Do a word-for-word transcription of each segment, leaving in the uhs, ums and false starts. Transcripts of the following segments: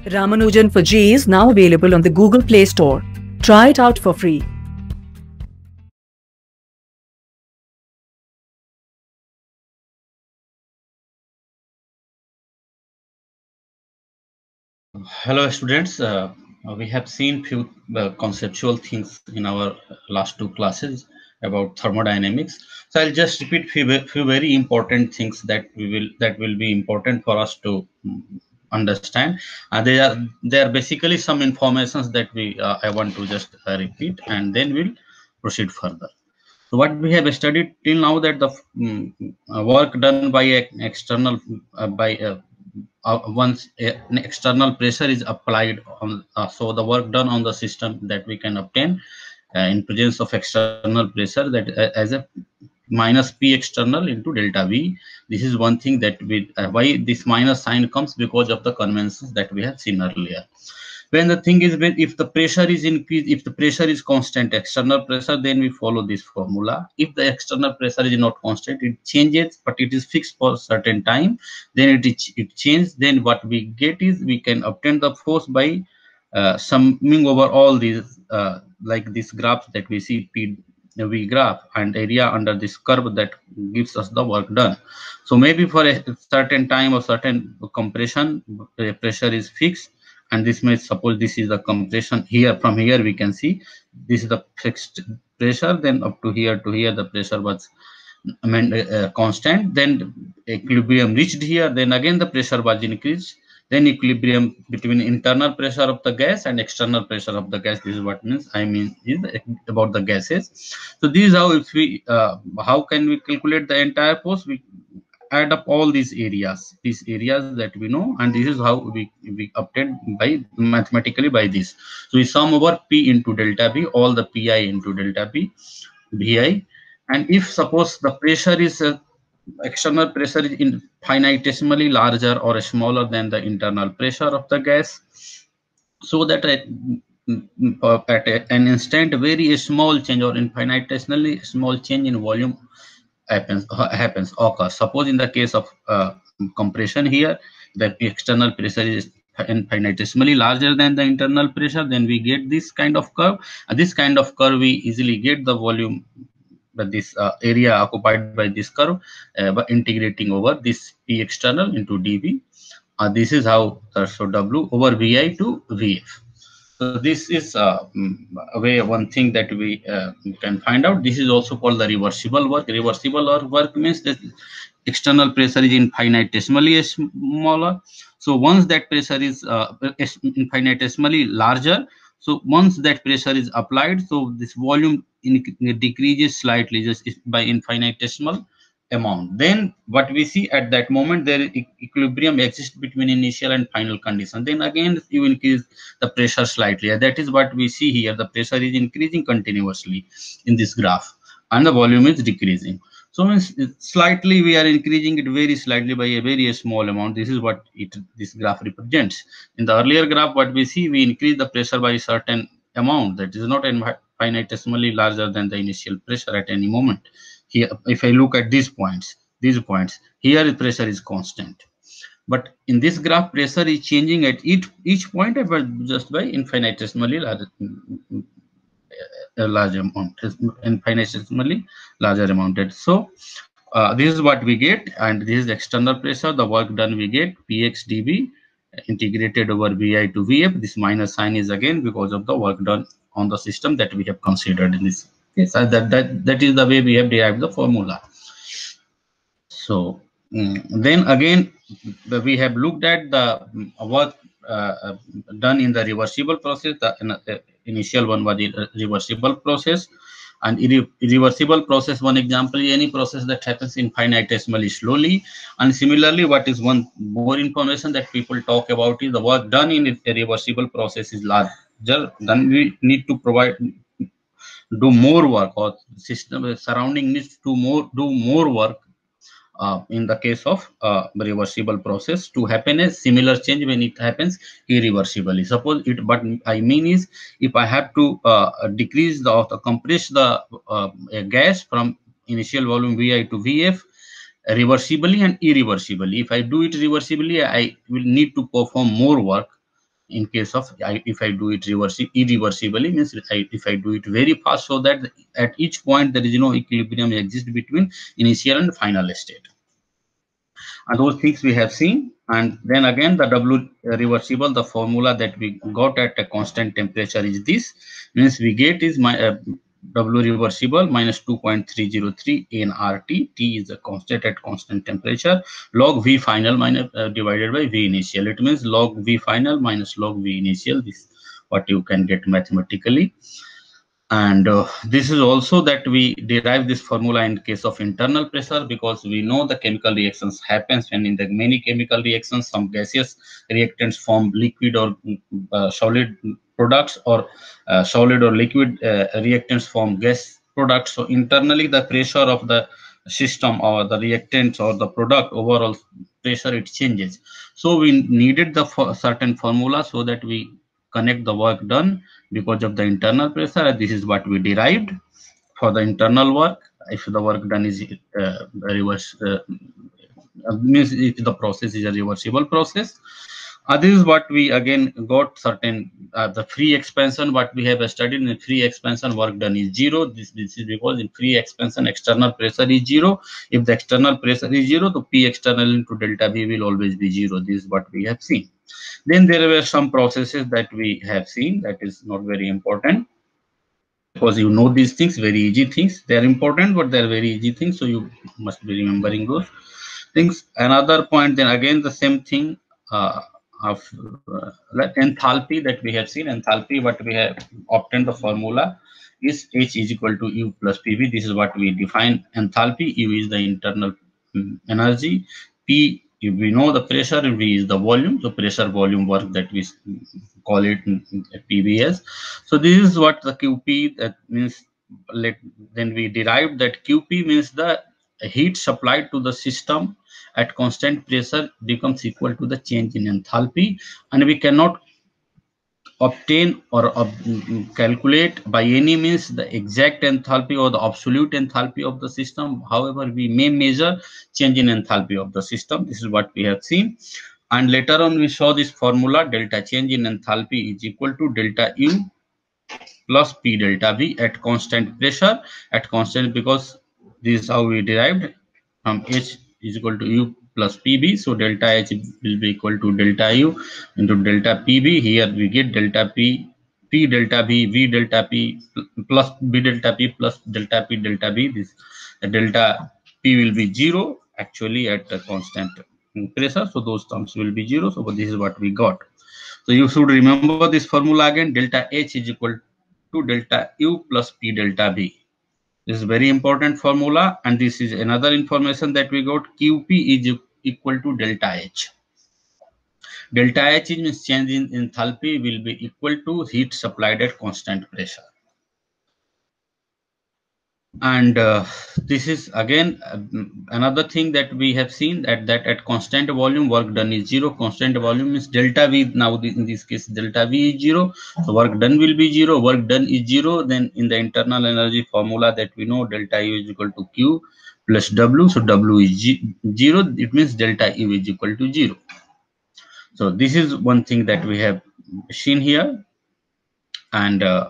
Ramanujan for G is now available on the Google Play Store. Try it out for free. Hello students, uh, we have seen few uh, conceptual things in our last two classes about thermodynamics. So I'll just repeat few, few very important things that we will that will be important for us to understand. Uh, they are they are basically some informations that we uh, I want to just uh, repeat, and then we'll proceed further. So what we have studied till now, that the um, work done by an external uh, by uh, uh, once a, an external pressure is applied on, uh, so the work done on the system that we can obtain uh, in presence of external pressure, that uh, as a minus P external into delta V. This is one thing that we uh, why this minus sign comes, because of the conventions that we have seen earlier. When the thing is, when if the pressure is increased, if the pressure is constant, external pressure, then we follow this formula. If the external pressure is not constant, it changes, but it is fixed for a certain time, then it is it changes. Then what we get is, we can obtain the force by uh, summing over all these uh, like this graph that we see, P V graph, and area under this curve that gives us the work done. So maybe for a certain time or certain compression, the pressure is fixed, and this may suppose this is the compression. Here, from here we can see this is the fixed pressure, then up to here to here the pressure was I mean, uh, constant, then equilibrium reached here, then again the pressure was increased, then equilibrium between internal pressure of the gas and external pressure of the gas. This is what means I mean is about the gases. So this is how, if we uh, how can we calculate the entire force? We add up all these areas, these areas that we know, and this is how we we obtain by mathematically by this. So we sum over P into delta B, all the Pi into delta B, Vi, and if suppose the pressure is uh, external pressure is infinitesimally larger or smaller than the internal pressure of the gas, so that at, at an instant very small change or infinitesimally small change in volume happens happens occurs. Suppose in the case of uh, compression, here the external pressure is infinitesimally larger than the internal pressure, then we get this kind of curve. And this kind of curve we easily get the volume, but this uh, area occupied by this curve uh, by integrating over this P external into dV. Uh, this is how uh, so W over Vi to Vf. So this is uh, a way one thing that we uh, can find out. This is also called the reversible work. Reversible or work means that external pressure is infinitesimally smaller. So once that pressure is uh, infinitesimally larger, so once that pressure is applied, so this volume in, decreases slightly just by infinitesimal amount. Then what we see at that moment, there is equilibrium exists between initial and final condition. Then again you increase the pressure slightly, and that is what we see here. The pressure is increasing continuously in this graph, and the volume is decreasing. So means slightly we are increasing it very slightly by a very small amount. This is what it this graph represents. In the earlier graph, what we see, we increase the pressure by a certain amount that is not infinitesimally larger than the initial pressure at any moment. Here, if I look at these points, these points here, the pressure is constant. But in this graph, pressure is changing at each each point just by infinitesimally large, a large amount, infinitesimally larger amount. So uh, this is what we get, and this is external pressure. The work done we get Px dV integrated over Vi to Vf. This minus sign is again because of the work done on the system that we have considered in this case. So that that that is the way we have derived the formula. So mm, then again, we have looked at the work uh, done in the reversible process. The uh, initial one was the reversible process, and irre irreversible process, one example is any process that happens infinitesimally slowly. And similarly, what is one more information that people talk about is the work done in a reversible process is larger, then we need to provide do more work, or system surrounding needs to more do more work uh, in the case of uh, reversible process to happen a similar change when it happens irreversibly. Suppose it, but I mean is, if I have to uh, decrease the or compress the uh, gas from initial volume Vi to Vf reversibly and irreversibly. If I do it reversibly, I will need to perform more work in case of I, if I do it reversibly, irreversibly, means I, if I do it very fast, so that at each point there is no equilibrium exists between initial and final state. And those things we have seen. And then again, the W reversible, the formula that we got at a constant temperature is this, means we get is my uh, W reversible minus two point three zero three N R T. T is a constant at constant temperature. Log V final minus uh, divided by V initial. It means log V final minus log V initial. This is what you can get mathematically. And uh, this is also that we derive this formula in case of internal pressure, because we know the chemical reactions happens when in the many chemical reactions some gaseous reactants form liquid or uh, solid products, or uh, solid or liquid uh, reactants form gas products. So internally the pressure of the system or the reactants or the product overall pressure, it changes. So we needed the for certain formula so that we connect the work done because of the internal pressure. This is what we derived for the internal work. If the work done is uh, reverse, uh, means if the process is a reversible process. Uh, this is what we again got certain uh, the free expansion. What we have studied in free expansion, work done is zero. This this is because in free expansion external pressure is zero. If the external pressure is zero, the P external into delta V will always be zero. This is what we have seen. Then there were some processes that we have seen that is not very important, because you know these things, very easy things. They are important, but they are very easy things, so you must be remembering those things. Another point, then again the same thing uh, of uh, enthalpy that we have seen. Enthalpy, what we have obtained the formula is H is equal to U plus P V. This is what we define enthalpy. U is the internal um, energy. P, if we know the pressure, V is the volume. So pressure volume work that we call it P V S. So this is what the Q P, that means. Let then we derived that Q P means the heat supplied to the system at constant pressure becomes equal to the change in enthalpy, and we cannot obtain or uh, calculate by any means the exact enthalpy or the absolute enthalpy of the system. However, we may measure change in enthalpy of the system. This is what we have seen. And later on we saw this formula, delta change in enthalpy is equal to delta U plus P delta V at constant pressure, at constant, because this is how we derived from H is equal to U plus P B. So delta H will be equal to delta U into delta P B. Here we get delta P, P delta V, V delta P plus B delta P plus delta P delta B. This the delta P will be zero actually at a constant pressure. So those terms will be zero. So this is what we got. So you should remember this formula again. Delta H is equal to delta U plus P delta B. This is very important formula, and this is another information that we got. Q P is equal to delta H. Delta H means change in enthalpy will be equal to heat supplied at constant pressure. And uh, this is again uh, another thing that we have seen, that that at constant volume work done is zero. Constant volume is delta V. Now in this case delta V is zero, so work done will be zero. Work done is zero. Then in the internal energy formula that we know, delta U is equal to Q plus W. So W is zero. It means delta U is equal to zero. So this is one thing that we have seen here. And uh,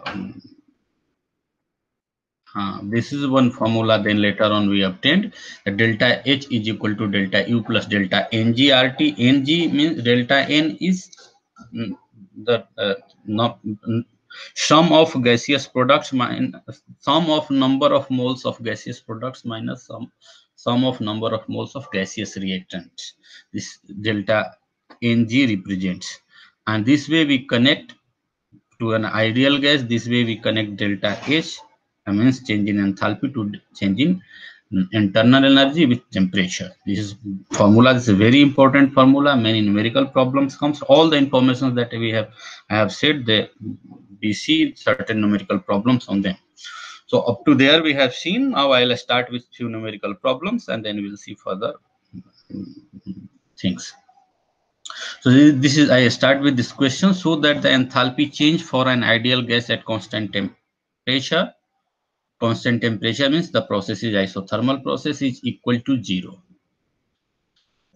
Uh, this is one formula. Then later on we obtained that delta H is equal to delta U plus delta N G R T. N G means delta N is mm, the uh, not, mm, sum of gaseous products minus sum of number of moles of gaseous products minus sum sum of number of moles of gaseous reactants. This delta N G represents, and this way we connect to an ideal gas. This way we connect delta H, that means change in enthalpy, to change in internal energy with temperature. This is formula. This is a very important formula. Many numerical problems comes. All the information that we have I have said, they we see certain numerical problems on them. So up to there we have seen. Now I'll start with few numerical problems, and then we'll see further things. So this is, I start with this question. So that the enthalpy change for an ideal gas at constant temperature, constant temperature means the process is isothermal process, is equal to zero.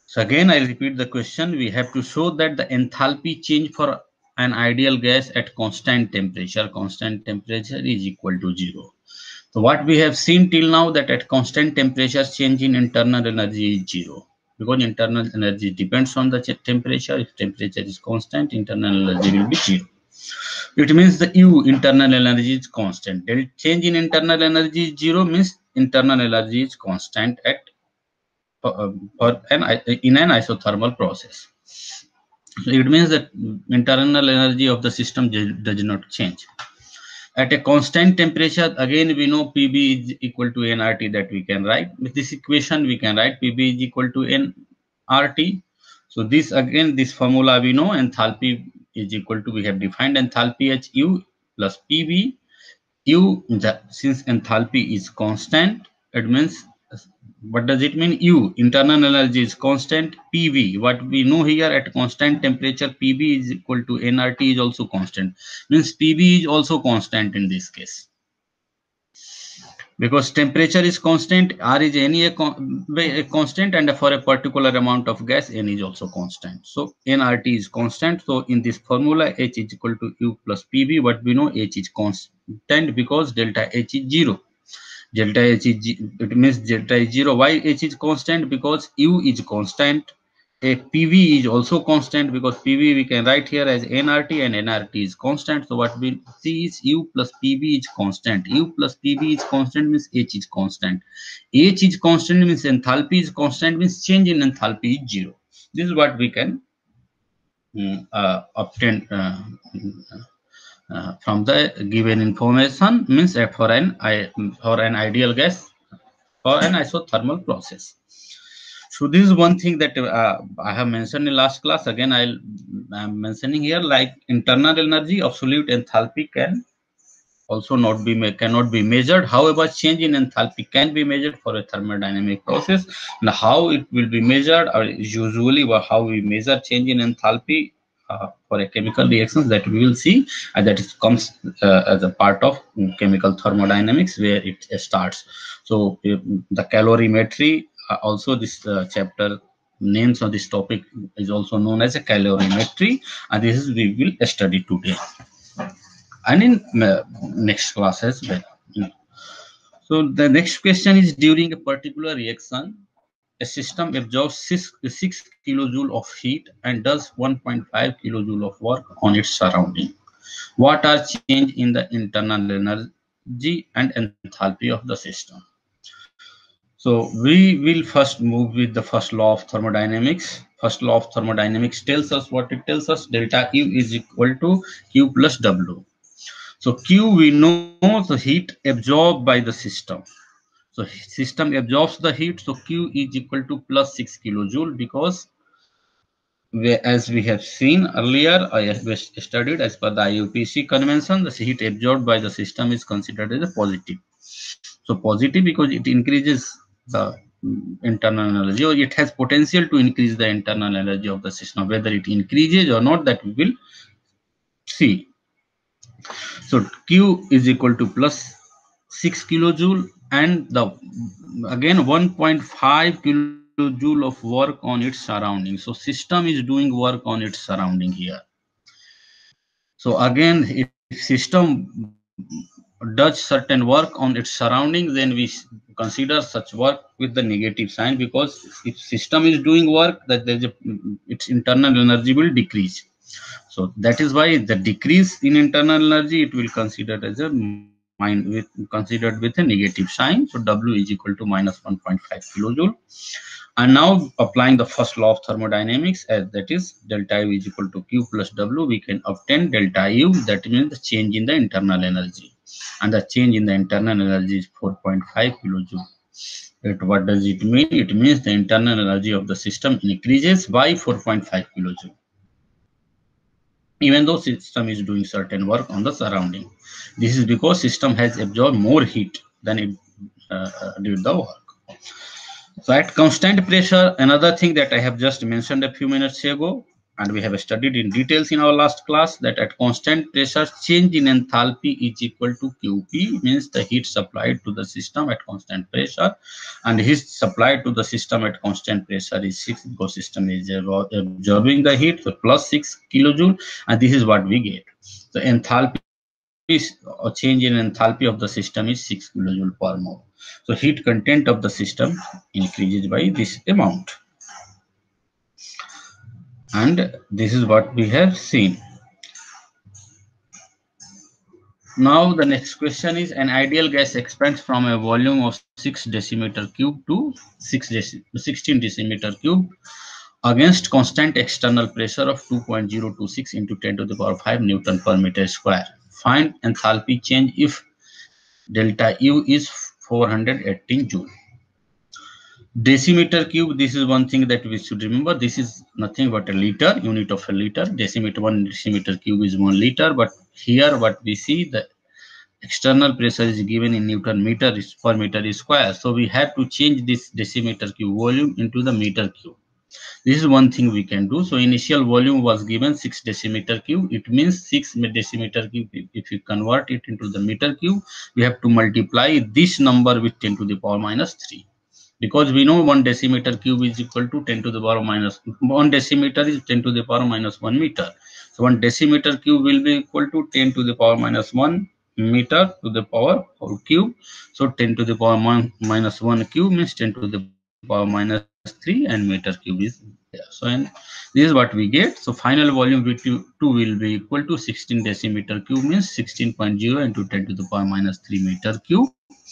So again, I repeat the question. We have to show that the enthalpy change for an ideal gas at constant temperature, constant temperature is equal to zero. So what we have seen till now, that at constant temperature, change in internal energy is zero, because internal energy depends on the temperature. If temperature is constant, internal energy will be zero. It means the U, internal energy, is constant. The change in internal energy is zero means internal energy is constant at uh, for an in an isothermal process. So it means that internal energy of the system does not change. At a constant temperature, again we know P B is equal to N R T, that we can write. With this equation, we can write P B is equal to N R T. So this again, this formula we know, enthalpy is equal to, we have defined enthalpy as U plus P B. U, the, since enthalpy is constant, it means, what does it mean? U, internal energy, is constant. P V, what we know here, at constant temperature, P B is equal to N R T, is also constant. Means P B is also constant in this case. Because temperature is constant, R is any a, con a constant, and for a particular amount of gas, N is also constant. So N R T is constant. So in this formula, H is equal to U plus P B. What we know, H is constant because delta H is zero. Delta H is, it means delta is zero. Why H is constant? Because U is constant. A P V is also constant, because P V we can write here as N R T, and N R T is constant. So what we see is U plus P V is constant. U plus P V is constant means H is constant. H is constant means enthalpy is constant, means change in enthalpy is zero. This is what we can uh, obtain uh, uh, from the given information, means for an for an ideal gas or an isothermal process. So this is one thing that uh, I have mentioned in last class. Again, I'll I'm mentioning here, like internal energy, absolute enthalpy can also not be cannot be measured. However, change in enthalpy can be measured for a thermodynamic process. And how it will be measured, or usually how we measure change in enthalpy uh, for a chemical reactions, that we will see, and that it comes uh, as a part of chemical thermodynamics, where it starts. So uh, the calorimetry. Uh, also, this uh, chapter names of this topic is also known as a calorimetry, and this is we will study today and in uh, next class as well. So the next question is, during a particular reaction, a system absorbs six, six kilojoule of heat and does one point five kilojoule of work on its surrounding. What are change in the internal energy and enthalpy of the system? So we will first move with the first law of thermodynamics. First law of thermodynamics tells us what it tells us. Delta U is equal to Q plus W. So Q, we know the heat absorbed by the system. So system absorbs the heat. So Q is equal to plus six kilojoule, because we, as we have seen earlier, I have studied as per the I U P A C convention, the heat absorbed by the system is considered as a positive. So positive because it increases the internal energy, or it has potential to increase the internal energy of the system. Whether it increases or not, that we will see. So Q is equal to plus six kilojoule, and the again one point five kilojoule of work on its surrounding. So system is doing work on its surrounding here. So again, if system does certain work on its surrounding, then we consider such work with the negative sign, because if system is doing work, that there's a, its internal energy will decrease. So that is why the decrease in internal energy, it will consider as a mind with considered with a negative sign. So W is equal to minus one point five kilojoule. And now applying the first law of thermodynamics, as that is delta U is equal to Q plus W, we can obtain delta U, that means the change in the internal energy. And the change in the internal energy is four point five kilojoule. It, what does it mean? It means the internal energy of the system increases by four point five kilojoule, even though system is doing certain work on the surrounding. This is because system has absorbed more heat than it uh, did the work. So at constant pressure, another thing that I have just mentioned a few minutes ago, and we have studied in details in our last class that at constant pressure, change in enthalpy is equal to Q P, means the heat supplied to the system at constant pressure, and heat supplied to the system at constant pressure is six, because system is absorbing the heat, so plus six kilojoule, and this is what we get. So enthalpy is a change in enthalpy of the system is six kilojoule per mole. So heat content of the system increases by this amount. And this is what we have seen. Now the next question is, an ideal gas expands from a volume of six decimeter cube to six sixteen decimeter cube against constant external pressure of two point zero two six into ten to the power five Newton per meter square. Find enthalpy change if delta U is four hundred eighteen joule. Decimeter cube, this is one thing that we should remember. This is nothing but a liter, unit of a liter. Decimeter, one decimeter cube is one liter, but here what we see, the external pressure is given in Newton meter per meter square. So we have to change this decimeter cube volume into the meter cube. This is one thing we can do. So initial volume was given six decimeter cube. It means six decimeter cube. If you convert it into the meter cube, we have to multiply this number with ten to the power minus three. Because we know one decimeter cube is equal to ten to the power minus one decimeter is ten to the power minus one meter. So one decimeter cube will be equal to ten to the power minus one meter to the power whole cube. So ten to the power minus one cube means ten to the power minus three, and meter cube is there. So and this is what we get. So final volume V two will be equal to sixteen decimeter cube, means sixteen point zero into ten to the power minus three meter cube.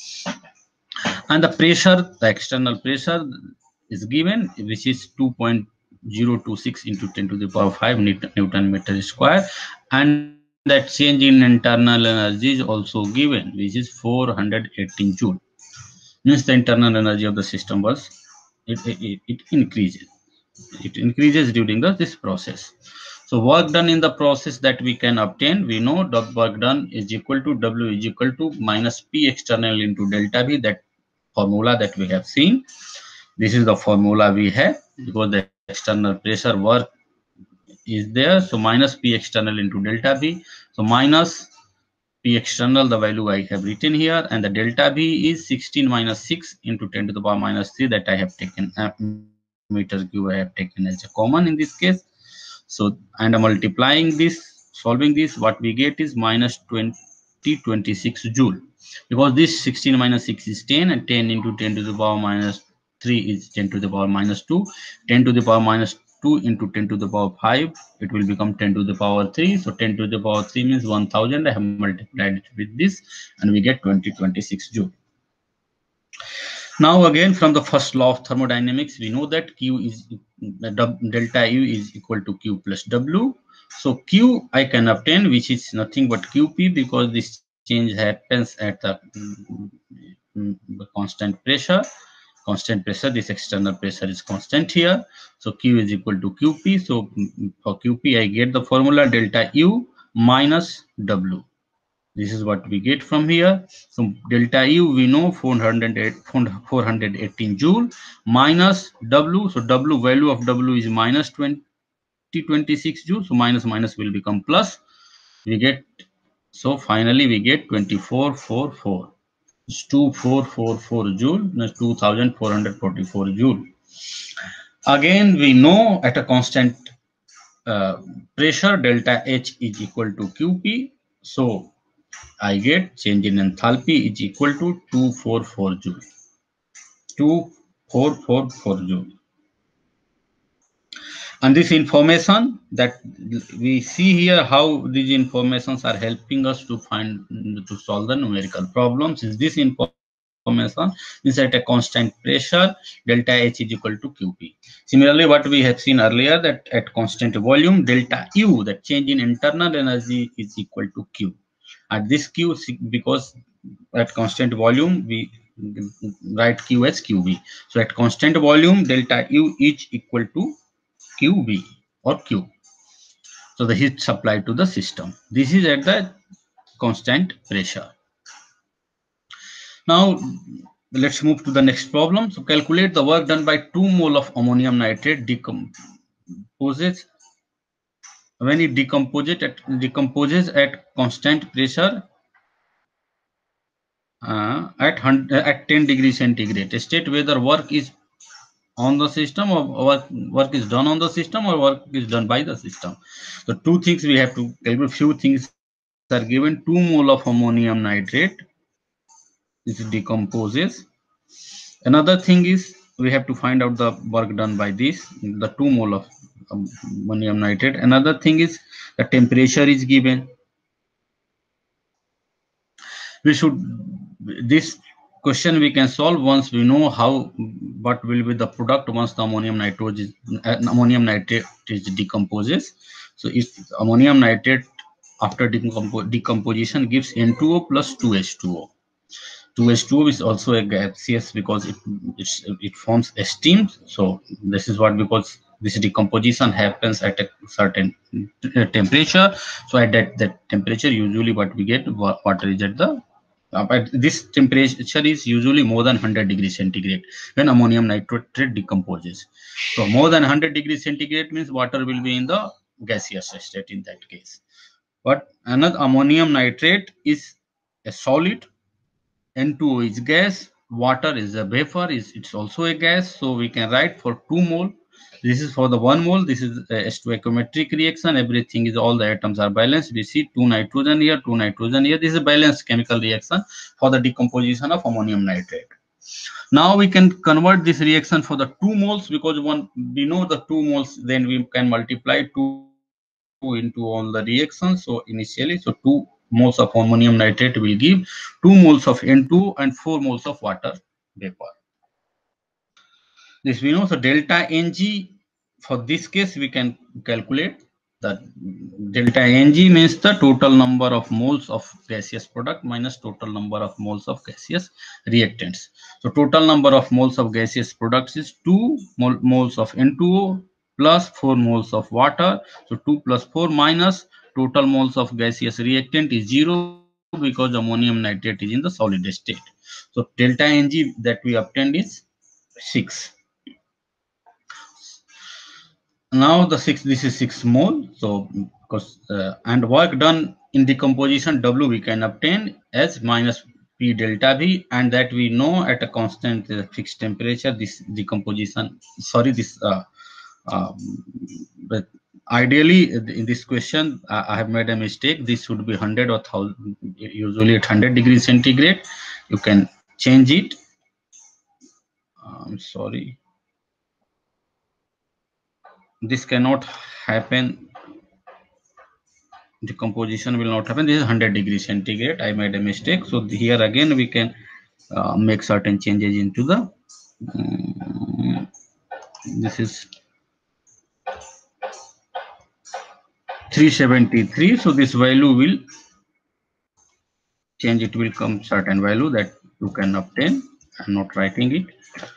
And the pressure, the external pressure is given, which is two point zero two six into ten to the power five Newton meter square, and that change in internal energy is also given, which is four hundred eighteen joule. Means the internal energy of the system was it, it, it increases. It increases during the, this process. So work done in the process that we can obtain, we know the work done is equal to W is equal to minus P external into delta V, that formula that we have seen. This is the formula we have, because the external pressure work is there. So minus P external into delta V. So minus P external, the value I have written here, and the delta V is sixteen minus six into ten to the power minus three, that I have taken uh, meter cube I have taken as a common in this case. So and multiplying this, solving this, what we get is minus twenty twenty-six joule, because this sixteen minus six is ten, and ten into ten to the power minus three is ten to the power minus two. ten to the power minus two into ten to the power five, it will become ten to the power three. So ten to the power three means one thousand. I have multiplied it with this, and we get twenty twenty-six joule. Now again, from the first law of thermodynamics, we know that Q is delta U is equal to Q plus W. So Q I can obtain, which is nothing but Q P, because this change happens at the um, constant pressure. Constant pressure, this external pressure is constant here. So Q is equal to Q P. So for Q P, I get the formula delta U minus W. This is what we get from here. So delta U, we know four hundred eighteen joule minus W. So W, value of W is minus twenty twenty-six joule. So minus minus will become plus. We get, so finally we get twenty-four forty-four. It's two thousand four hundred forty-four joule, that's two thousand four hundred forty-four joule. Again, we know at a constant uh, pressure, delta H is equal to Q P. So I get change in enthalpy is equal to two thousand four hundred forty-four joule. two thousand four hundred forty-four joule. And this information that we see here, how these informations are helping us to find, to solve the numerical problems, is this information is at a constant pressure, delta H is equal to Q P. Similarly, what we have seen earlier, that at constant volume, delta U, that change in internal energy, is equal to Q. At this Q, because at constant volume, we write Q as Q B. So at constant volume, delta U is equal to Q B or Q. So the heat supplied to the system. This is at the constant pressure. Now let's move to the next problem. So calculate the work done by two mole of ammonium nitrate decomposes when it decomposes at, decomposes at constant pressure uh, at, at ten degrees centigrade. State whether work is on the system or work, work is done on the system or work is done by the system. So two things we have to calculate. Few things are given. Two mole of ammonium nitrate, this decomposes. Another thing is we have to find out the work done by this, the two mole of ammonium nitrate. Another thing is the temperature is given. We should, this question we can solve once we know how, what will be the product once the ammonium nitrate is, uh, ammonium nitrate is decomposes. So if ammonium nitrate after decompo decomposition gives N two O plus two H two O. two H two O is also a gaseous because it it's, it forms a steam. So this is what, because this decomposition happens at a certain temperature. So at that, that temperature, usually what we get, water is at the uh, but this temperature is usually more than one hundred degrees centigrade when ammonium nitrate decomposes. So more than one hundred degrees centigrade means water will be in the gaseous state in that case. But another ammonium nitrate is a solid, N two O is gas, water is a vapor, is it's also a gas. So we can write for two mole. This is for the one mole. This is a stoichiometric reaction. Everything is, all the atoms are balanced. We see two nitrogen here, two nitrogen here. This is a balanced chemical reaction for the decomposition of ammonium nitrate. Now we can convert this reaction for the two moles, because one, we know the two moles, then we can multiply two into all the reactions. So initially, so two moles of ammonium nitrate will give two moles of N two O and four moles of water vapor. This we know. So delta Ng, for this case we can calculate that delta Ng means the total number of moles of gaseous product minus total number of moles of gaseous reactants. So total number of moles of gaseous products is two mol moles of N two O plus four moles of water. So two plus four minus total moles of gaseous reactant is zero, because ammonium nitrate is in the solid state. So delta Ng that we obtained is six. Now the six, this is six mole. So because uh, and work done in decomposition W we can obtain as minus P delta V, and that we know at a constant uh, fixed temperature this decomposition, sorry, this uh, um, but ideally in this question uh, I have made a mistake. This should be one hundred or one thousand, usually at one hundred degrees centigrade. You can change it. I'm sorry, this cannot happen. Decomposition will not happen. This is one hundred degrees centigrade. I made a mistake. So here again we can uh, make certain changes into the um, this is three seventy-three. So this value will change. It will come certain value that you can obtain. I'm not writing it.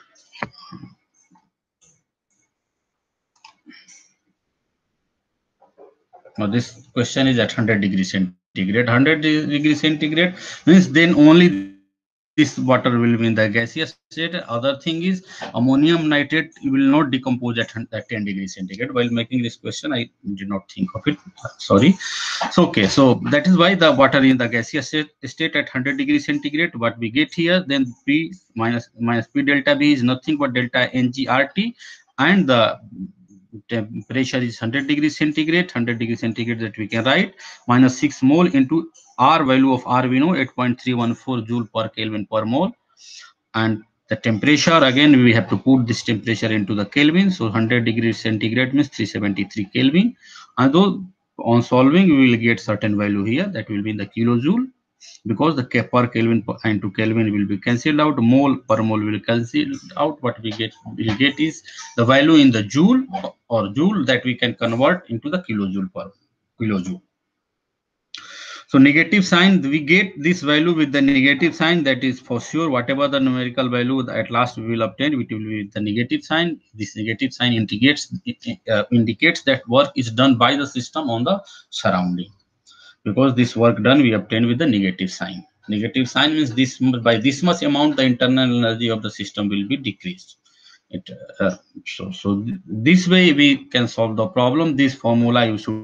Now this question is at one hundred degrees centigrade. one hundred degrees centigrade means then only this water will be in the gaseous state. Other thing is ammonium nitrate will not decompose at, at ten degrees centigrade. While making this question, I did not think of it. Sorry. So okay, so that is why the water in the gaseous state, state at one hundred degrees centigrade. What we get here, then P minus minus P delta V is nothing but delta N G R T, and the temperature is one hundred degrees centigrade. one hundred degrees centigrade that we can write minus six mole into R, value of R we know eight point three one four joule per Kelvin per mole, and the temperature again we have to put this temperature into the Kelvin. So one hundred degrees centigrade means three seventy-three Kelvin, and though on solving we will get certain value here that will be in the kilojoule, because the per Kelvin into Kelvin will be cancelled out, mole per mole will cancel out. What we get will get is the value in the joule or joule that we can convert into the kilojoule per kilojoule. So negative sign, we get this value with the negative sign. That is for sure, whatever the numerical value at last we will obtain, it will be with the negative sign. This negative sign indicates uh, indicates that work is done by the system on the surrounding, because this work done we obtain with the negative sign. Negative sign means this, by this much amount the internal energy of the system will be decreased. It, uh, so, so this way we can solve the problem. This formula you should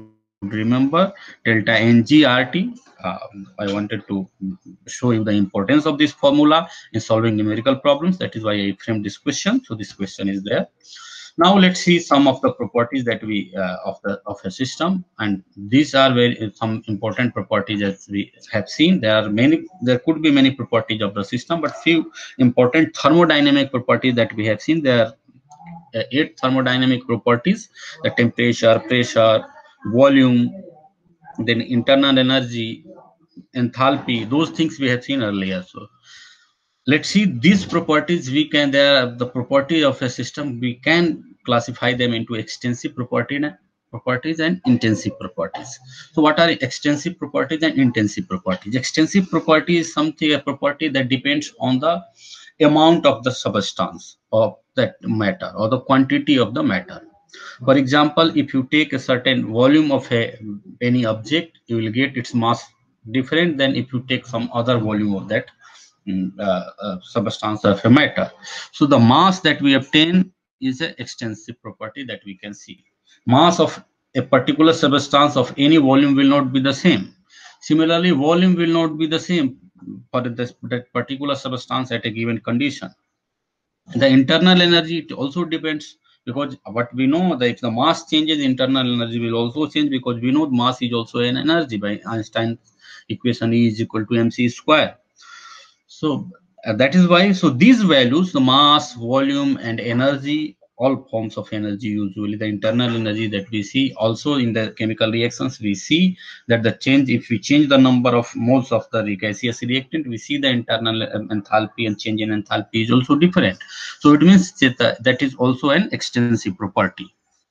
remember delta NgRT. Uh, I wanted to show you the importance of this formula in solving numerical problems. That is why I framed this question. So this question is there. Now let's see some of the properties that we uh, of the of a system, and these are very some important properties that we have seen. There are many, there could be many properties of the system, but few important thermodynamic properties that we have seen. There are uh, eight thermodynamic properties: the temperature, pressure, volume, then internal energy, enthalpy. Those things we have seen earlier. So let's see these properties. We can, there are the property of a system, we can classify them into extensive property and properties and intensive properties. So what are extensive properties and intensive properties? Extensive property is something, a property that depends on the amount of the substance of that matter or the quantity of the matter. For example, if you take a certain volume of a any object, you will get its mass different than if you take some other volume of that Uh, uh, substance of a matter. So the mass that we obtain is an extensive property that we can see. Mass of a particular substance of any volume will not be the same. Similarly, volume will not be the same for this, that particular substance at a given condition. The internal energy, it also depends, because what we know that if the mass changes, internal energy will also change, because we know mass is also an energy by Einstein's equation, E is equal to mc square. So uh, that is why, so these values, the mass, volume, and energy, all forms of energy, usually the internal energy that we see, also in the chemical reactions, we see that the change, if we change the number of moles of the gaseous reactant, we see the internal um, enthalpy, and change in enthalpy is also different. So it means that uh, that is also an extensive property.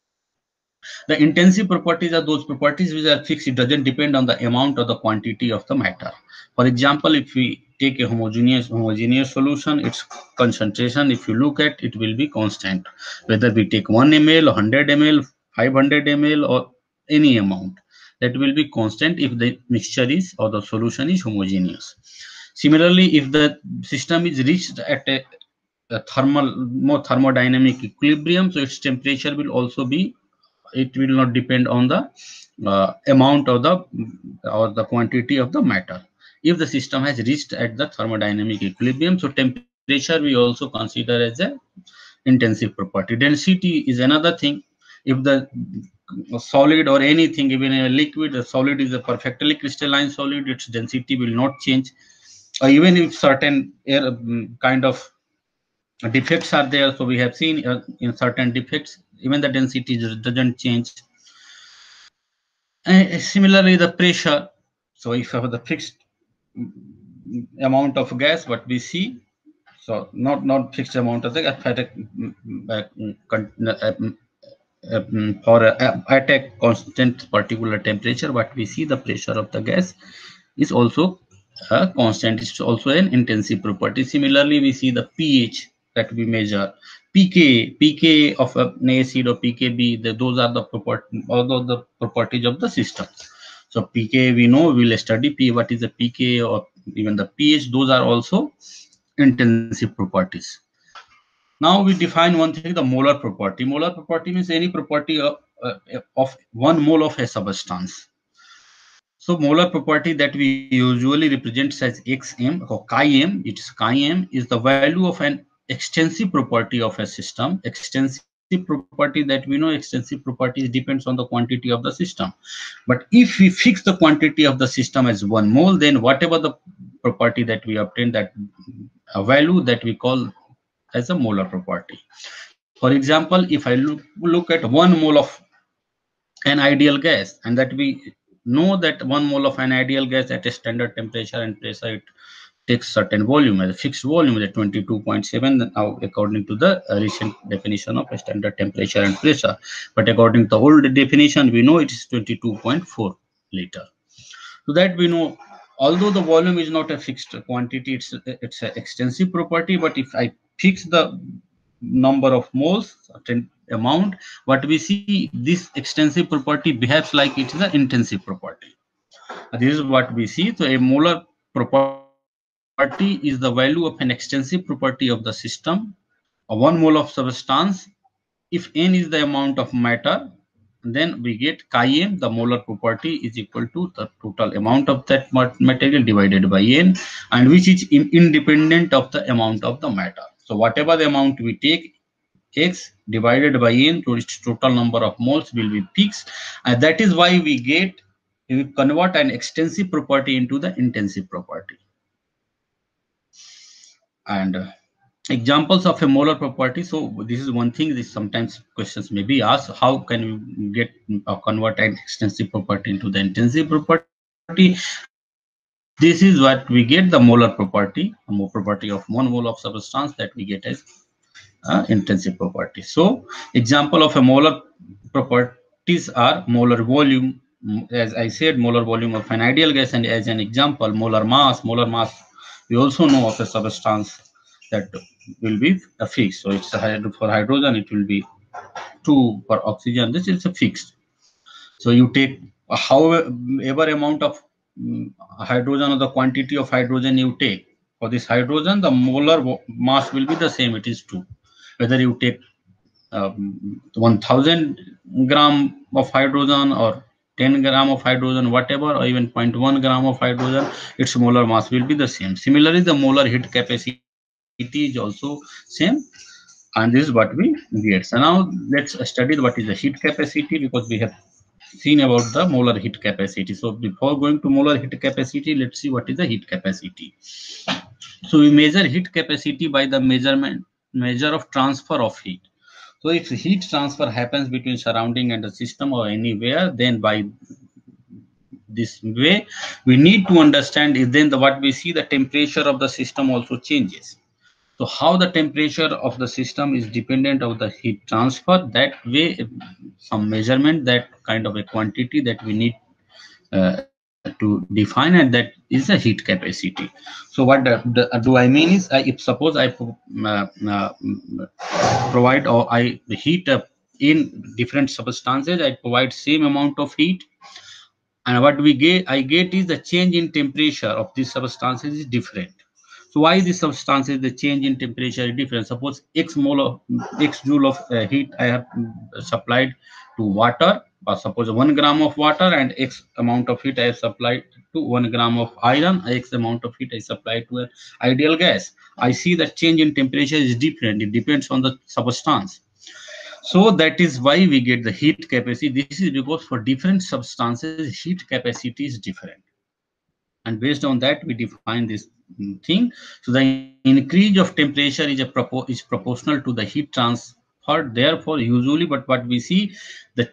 The intensive properties are those properties which are fixed. It doesn't depend on the amount or the quantity of the matter. For example, if we take a homogeneous homogeneous solution, its concentration, if you look at, it will be constant. Whether we take one milliliter, one hundred milliliters, five hundred milliliters, or any amount, that will be constant if the mixture is, or the solution is, homogeneous. Similarly, if the system is reached at a, a thermal, more thermodynamic equilibrium, so its temperature will also be, it will not depend on the uh, amount of the or the quantity of the matter. If the system has reached at the thermodynamic equilibrium, so temperature we also consider as a intensive property. Density is another thing. If the solid or anything, even a liquid, the solid is a perfectly crystalline solid, its density will not change. Or even if certain air um, kind of defects are there, so we have seen uh, in certain defects, even the density doesn't change. And similarly, the pressure. So if you have the fixed amount of gas, what we see, so not not fixed amount of the gas, at a, for a, at a constant particular temperature, what we see, the pressure of the gas is also a constant. It's also an intensive property. Similarly, we see the pH that we measure, pK, pK of an acid or pKb. The, those are the property, all of the properties of the system. So pK, we know, we'll study P. What is the pK, or even the pH? Those are also intensive properties. Now we define one thing, the molar property. Molar property means any property of, uh, of one mole of a substance. So molar property that we usually represent as xm or chi-m, it's chi-m is the value of an extensive property of a system. Extensive property that we know, extensive properties depends on the quantity of the system. But if we fix the quantity of the system as one mole, then whatever the property that we obtain, that a value that we call as a molar property. For example, if I look, look at one mole of an ideal gas, and that we know that one mole of an ideal gas at a standard temperature and pressure, it takes certain volume, as a fixed volume, at twenty-two point seven, now according to the recent definition of a standard temperature and pressure. But according to the old definition, we know it is twenty-two point four liter. So that we know, although the volume is not a fixed quantity, it's it's an extensive property. But if I fix the number of moles, certain amount, what we see, this extensive property behaves like it is an intensive property. This is what we see. So a molar property is the value of an extensive property of the system, or one mole of substance. If n is the amount of matter, then we get chi m, the molar property, is equal to the total amount of that material divided by n, and which is in, independent of the amount of the matter. So whatever the amount we take, x divided by n, to its total number of moles will be fixed, and that is why we get, we convert an extensive property into the intensive property. And uh, examples of a molar property. So this is one thing, this sometimes questions may be asked, how can you get or convert an extensive property into the intensive property? This is what we get, the molar property, a mole property of one mole of substance, that we get as uh, intensive property. So example of a molar properties are molar volume, as I said, molar volume of an ideal gas, and as an example, molar mass. Molar mass, we also know of a substance that will be a fixed. So it's a hydro, for hydrogen it will be two, for oxygen this is a fixed. So you take however amount of um, hydrogen, or the quantity of hydrogen you take, for this hydrogen the molar mass will be the same, it is two. Whether you take um, one thousand gram of hydrogen or ten gram of hydrogen, whatever, or even zero point one gram of hydrogen, its molar mass will be the same. Similarly, the molar heat capacity is also same, and this is what we get. So now let's study what is the heat capacity, because we have seen about the molar heat capacity. So before going to molar heat capacity, let's see what is the heat capacity. So we measure heat capacity by the measurement measure of transfer of heat. So if heat transfer happens between surrounding and the system or anywhere, then by this way we need to understand is then the, what we see, the temperature of the system also changes. So how the temperature of the system is dependent of the heat transfer, that way some measurement, that kind of a quantity that we need uh, to define, and that is the heat capacity. So what the, the, do I mean is, I, if suppose I uh, uh, provide or I heat up in different substances, I provide same amount of heat, and what we get, I get is the change in temperature of these substances is different. So why these substances, the change in temperature is different? Suppose x mole of x joule of uh, heat I have supplied to water, or suppose one gram of water, and x amount of heat I have supplied to one gram of iron, x amount of heat I supply to an ideal gas. I see that change in temperature is different. It depends on the substance. So that is why we get the heat capacity. This is because for different substances, heat capacity is different. And based on that, we define this thing. So the increase of temperature is a propo is proportional to the heat transfer. Therefore, usually, but what we see, the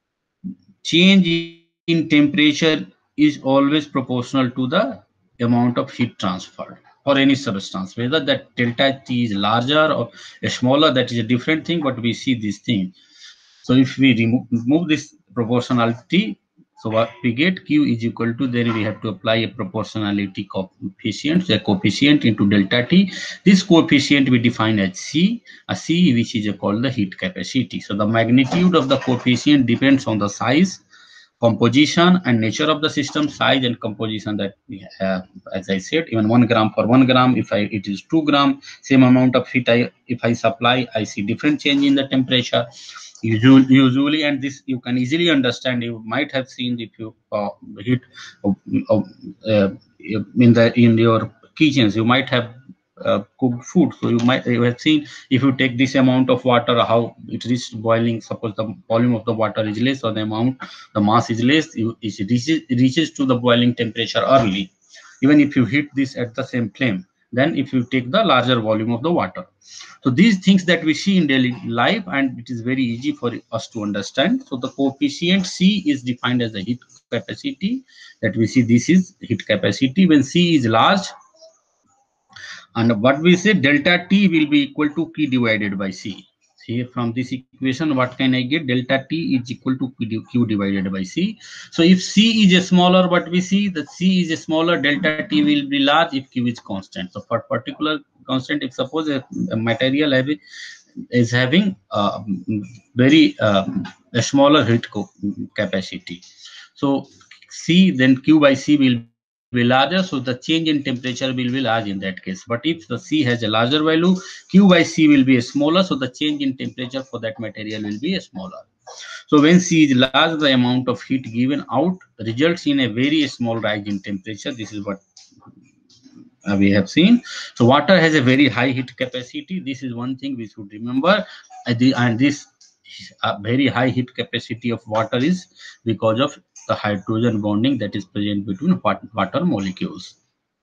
change in temperature is always proportional to the amount of heat transferred for any substance. Whether that delta T is larger or smaller, that is a different thing, but we see this thing. So if we remove, remove this proportionality, so what we get, Q is equal to, then we have to apply a proportionality coefficient, so a coefficient into delta T. This coefficient we define as C, a C which is called the heat capacity. So the magnitude of the coefficient depends on the size, composition, and nature of the system. Size and composition that we have, as I said, even one gram for one gram, if I it is two gram, same amount of heat I if I supply, I see different change in the temperature. Usually, usually, and this you can easily understand. You might have seen if you uh, heat uh, uh, in the in your kitchens, you might have uh, cooked food. So you might you have seen, if you take this amount of water, how it reached boiling. Suppose the volume of the water is less, or the amount, the mass is less, you, it reaches, reaches to the boiling temperature early. Even if you heat this at the same flame, then if you take the larger volume of the water. So these things that we see in daily life, and it is very easy for us to understand. So the coefficient C is defined as the heat capacity that we see. This is heat capacity when C is large, and what we say, delta T will be equal to Q divided by C. Here from this equation, what can I get? Delta T is equal to Q divided by C. So if C is a smaller, what we see, that C is a smaller, delta T will be large if Q is constant. So for particular constant, if suppose a, a material have, is having uh, very uh, a smaller heat capacity, so C, then Q by C will be larger, so the change in temperature will be large in that case. But if the C has a larger value, Q by C will be smaller, so the change in temperature for that material will be smaller. So when C is large, the amount of heat given out results in a very small rise in temperature. This is what uh, we have seen. So water has a very high heat capacity. This is one thing we should remember. Uh, the- And this uh, very high heat capacity of water is because of the hydrogen bonding that is present between wat- water molecules.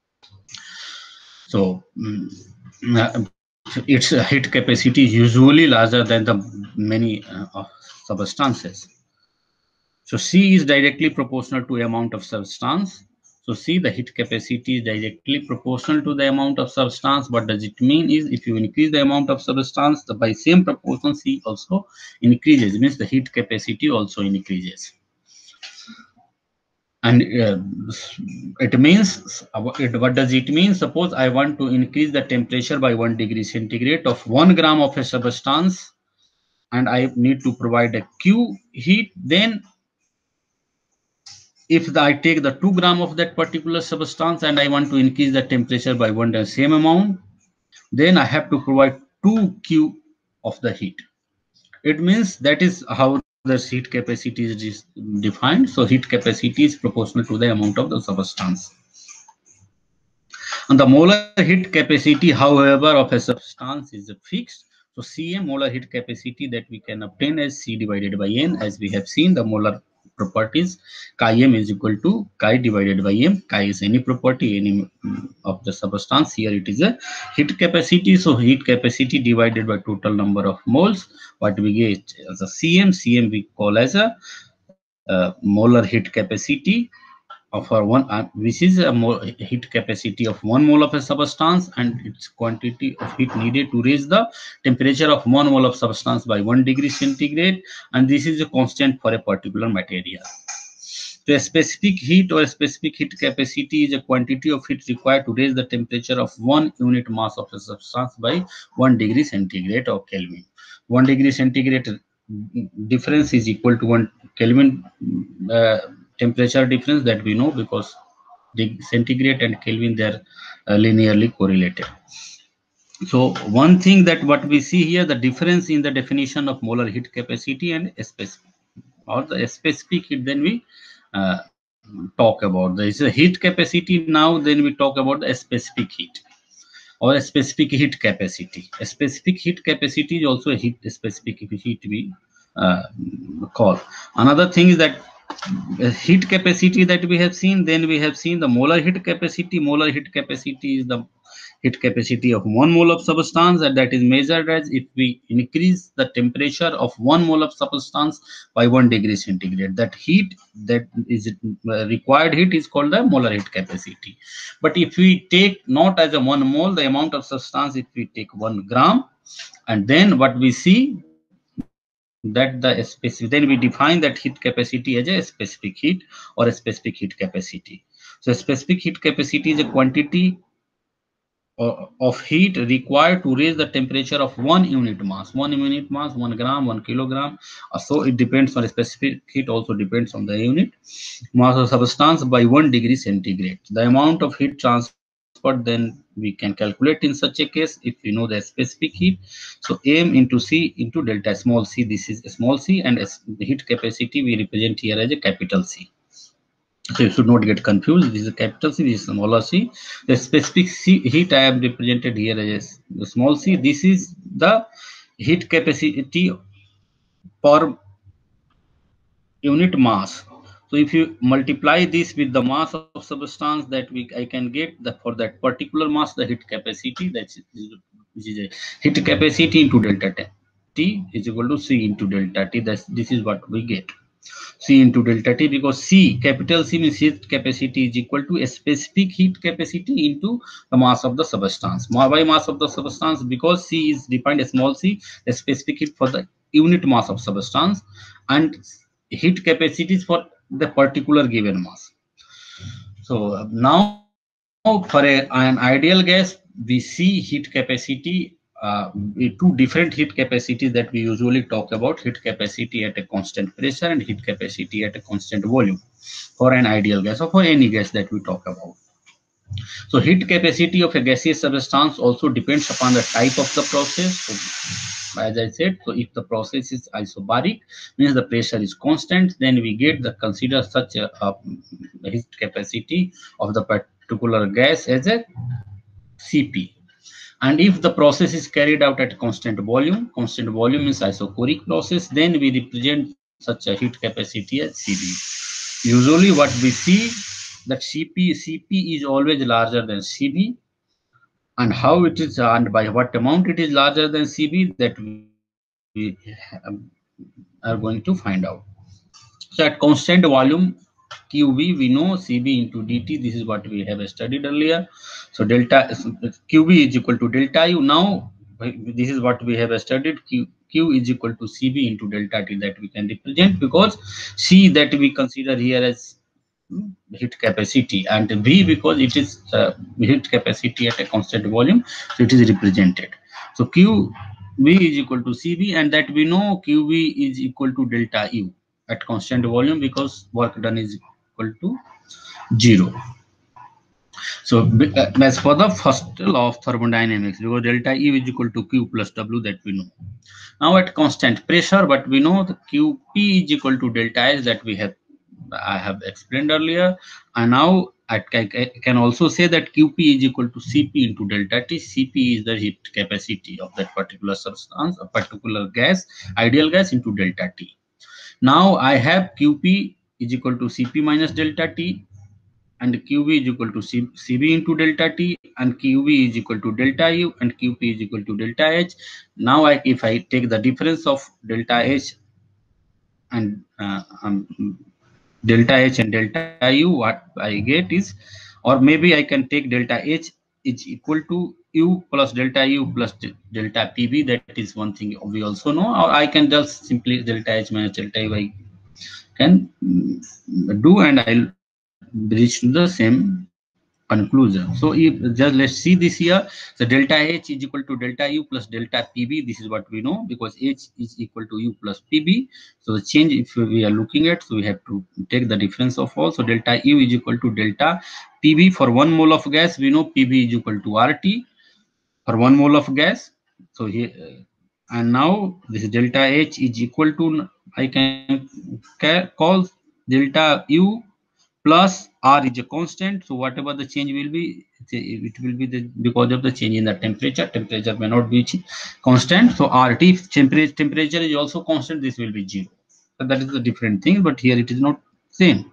So mm, uh, its uh, heat capacity is usually larger than the many uh, of substances. So C is directly proportional to amount of substance. So C, the heat capacity is directly proportional to the amount of substance. What does it mean is if you increase the amount of substance, the by same proportion C also increases, means the heat capacity also increases. And uh, it means, it, what does it mean? Suppose I want to increase the temperature by one degree centigrade of one gram of a substance, and I need to provide a Q heat, then if the, I take the two gram of that particular substance and I want to increase the temperature by one the same amount, then I have to provide two Q of the heat. It means that is how the heat capacity is defined. So heat capacity is proportional to the amount of the substance. And the molar heat capacity, however, of a substance is fixed. So Cm, molar heat capacity, that we can obtain as C divided by N. As we have seen, the molar properties, chi m is equal to chi divided by m. Chi is any property, any of the substance. Here it is a heat capacity. So heat capacity divided by total number of moles. What we get as a Cm, Cm we call as a uh, molar heat capacity of our one, uh, which is a more heat capacity of one mole of a substance, and its quantity of heat needed to raise the temperature of one mole of substance by one degree centigrade, and this is a constant for a particular material. So a specific heat or a specific heat capacity is a quantity of heat required to raise the temperature of one unit mass of a substance by one degree centigrade or Kelvin. One degree centigrade difference is equal to one Kelvin uh, temperature difference, that we know, because the centigrade and Kelvin, they are uh, linearly correlated. So one thing that what we see here, the difference in the definition of molar heat capacity and specific or the specific heat, then we uh, talk about. There is a heat capacity now, then we talk about the specific heat or a specific heat capacity. A specific heat capacity is also a heat specific heat we uh, call. Another thing is that heat capacity that we have seen, then we have seen the molar heat capacity. Molar heat capacity is the heat capacity of one mole of substance, and that is measured as if we increase the temperature of one mole of substance by one degree centigrade. That heat, that is uh, required heat, is called the molar heat capacity. But if we take not as a one mole, the amount of substance, if we take one gram, and then what we see that the specific, then we define that heat capacity as a specific heat or a specific heat capacity. So a specific heat capacity is a quantity of heat required to raise the temperature of one unit mass. One unit mass, one gram, one kilogram. So it depends on a specific heat, also depends on the unit mass of substance by one degree centigrade. The amount of heat transferred, then we can calculate in such a case if we know the specific heat. So m into c into delta small c. This is a small c, and the heat capacity we represent here as a capital C. So you should not get confused. This is a capital C, this is smaller c. The specific C heat I have represented here as the small c. This is the heat capacity per unit mass. So if you multiply this with the mass of substance, that we I can get the for that particular mass the heat capacity, that's which is a heat capacity into delta T is equal to C into delta T. That's this is what we get. C into delta T, because C, capital C means heat capacity is equal to a specific heat capacity into the mass of the substance. Why mass of the substance? Because C is defined as small c, a specific heat for the unit mass of substance, and heat capacities for the particular given mass. So now for a, an ideal gas, we see heat capacity, uh, two different heat capacities that we usually talk about: heat capacity at a constant pressure and heat capacity at a constant volume for an ideal gas or for any gas that we talk about. So heat capacity of a gaseous substance also depends upon the type of the process. So as I said. So if the process is isobaric, means the pressure is constant, then we get the consider such a, a heat capacity of the particular gas as a C P. And if the process is carried out at constant volume, constant volume is isochoric process, then we represent such a heat capacity as C B. Usually what we see that C P, C P is always larger than C B, and how it is and by what amount it is larger than C B, that we are going to find out. So at constant volume Q V, we know C B into D T. This is what we have studied earlier. So delta Q V is equal to delta U. Now this is what we have studied. Q, Q is equal to C B into delta T, that we can represent, because C that we consider here as heat capacity, and V because it is uh, heat capacity at a constant volume, so it is represented. So Q V is equal to C B, and that we know Q V is equal to delta U at constant volume, because work done is equal to zero. So as for the first law of thermodynamics, because delta E is equal to Q plus W, that we know. Now at constant pressure, but we know the Q P is equal to delta H, that we have I have explained earlier. And now I can also say that Q P is equal to C P into delta T. C P is the heat capacity of that particular substance, a particular gas, ideal gas, into delta T. Now I have Q P is equal to C P minus delta T, and Q V is equal to C, CB into delta T, and Q V is equal to delta U, and Q P is equal to delta H. Now I, if I take the difference of delta H and uh, um, delta H and delta U, what I get is, or maybe I can take delta H is equal to U plus delta U plus delta P B. That is one thing we also know. Or I can just simply delta H minus delta U I can do, and I'll reach to the same conclusion. So if just let's see this here. So delta H is equal to delta U plus delta P B. This is what we know, because H is equal to U plus P B. So the change, if we are looking at, so we have to take the difference of all. So delta U is equal to delta P B. For one mole of gas, we know P B is equal to R T for one mole of gas. So here, and now this delta H is equal to, I can call delta U plus R is a constant. So whatever the change will be, it will be the because of the change in the temperature. Temperature may not be constant. So R T, temperature temperature is also constant. This will be zero. So that is a different thing. But here it is not same,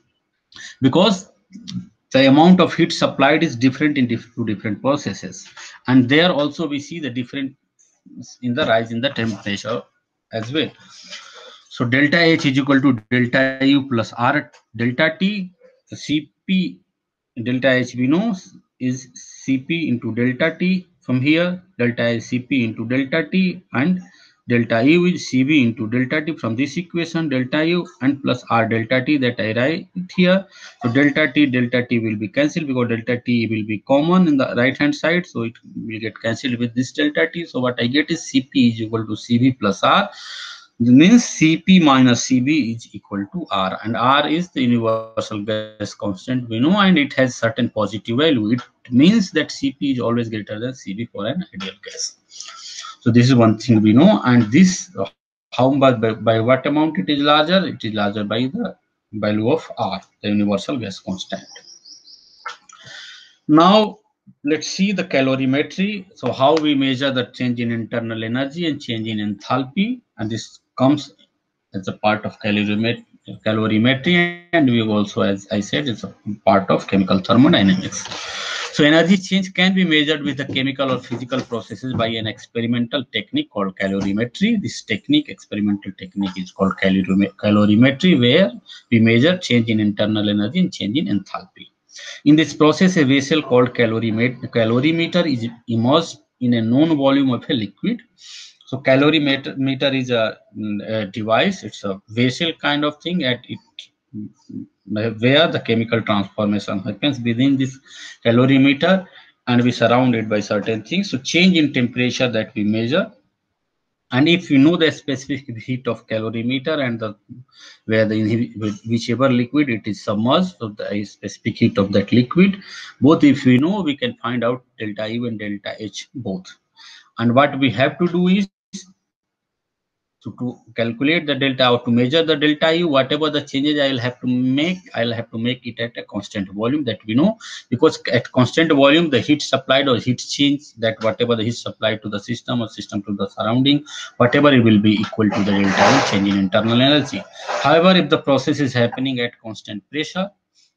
because the amount of heat supplied is different in diff two different processes, and there also we see the difference in the rise in the temperature as well. So delta H is equal to delta U plus R delta T. C P delta H we know is C P into delta T. From here, delta H C P into delta T, and delta U is C B into delta T. From this equation, delta U and plus R delta T, that I write here. So delta T delta T will be cancelled, because delta T will be common in the right hand side, so it will get cancelled with this delta T. So what I get is C P is equal to C B plus R. Means C P minus C B is equal to R, and R is the universal gas constant we know, and it has certain positive value. It means that C P is always greater than C B for an ideal gas. So this is one thing we know, and this how by, by, by what amount it is larger? It is larger by the value of R, the universal gas constant. Now let's see the calorimetry. So how we measure the change in internal energy and change in enthalpy, and this comes as a part of calorimetry, calorimetry and we also, as I said, it's a part of chemical thermodynamics. So energy change can be measured with the chemical or physical processes by an experimental technique called calorimetry. This technique, experimental technique, is called calorimetry, where we measure change in internal energy and change in enthalpy. In this process, a vessel called calorimeter, calorimeter is immersed in a known volume of a liquid. So calorimeter meter is a, a device. It's a vessel kind of thing at it where the chemical transformation happens within this calorimeter, and we surround it by certain things. So change in temperature that we measure, and if you know the specific heat of calorimeter and the where the whichever liquid it is submerged, so the specific heat of that liquid, both if we know, we can find out delta U and delta H both. And what we have to do is So to calculate the delta or to measure the delta U, whatever the changes I will have to make, I will have to make it at a constant volume that we know, because at constant volume, the heat supplied or heat change, that whatever the heat supplied to the system or system to the surrounding, whatever it will be equal to the delta U change in internal energy. However, if the process is happening at constant pressure,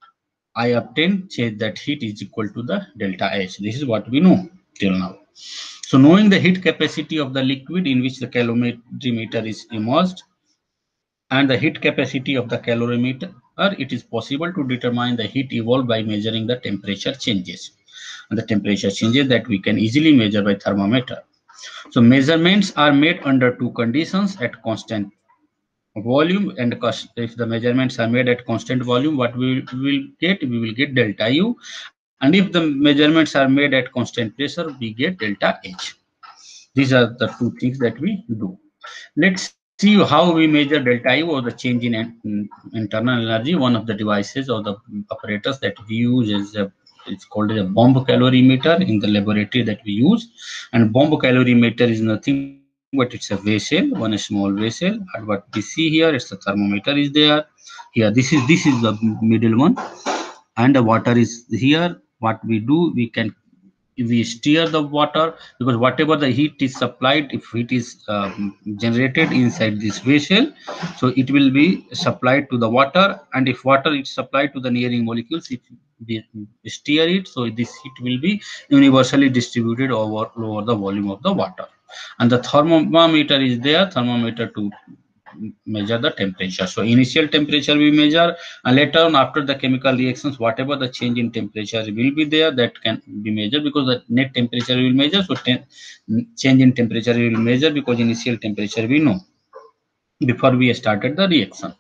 I obtain change that heat is equal to the delta H. This is what we know till now. So knowing the heat capacity of the liquid in which the calorimeter is immersed and the heat capacity of the calorimeter, it is possible to determine the heat evolved by measuring the temperature changes. And the temperature changes that we can easily measure by thermometer. So measurements are made under two conditions: at constant volume, and if the measurements are made at constant volume, what we will get? We will get delta U. And if the measurements are made at constant pressure, we get delta H. These are the two things that we do. Let's see how we measure delta U, or the change in internal energy. One of the devices or the apparatus that we use is a, it's called a bomb calorimeter in the laboratory that we use. And bomb calorimeter is nothing but it's a vessel, one small vessel. And what we see here, it's a thermometer is there. Here, this is this is the middle one, and the water is here. What we do, we can we steer the water, because whatever the heat is supplied, if heat is um, generated inside this vessel, so it will be supplied to the water, and if water is supplied to the nearing molecules, if we steer it, so this heat will be universally distributed over, over the volume of the water. And the thermometer is there, thermometer to measure the temperature. So initial temperature we measure, and later on after the chemical reactions, whatever the change in temperature will be there, that can be measured, because the net temperature we will measure. So change in temperature we will measure, because initial temperature we know before we started the reaction.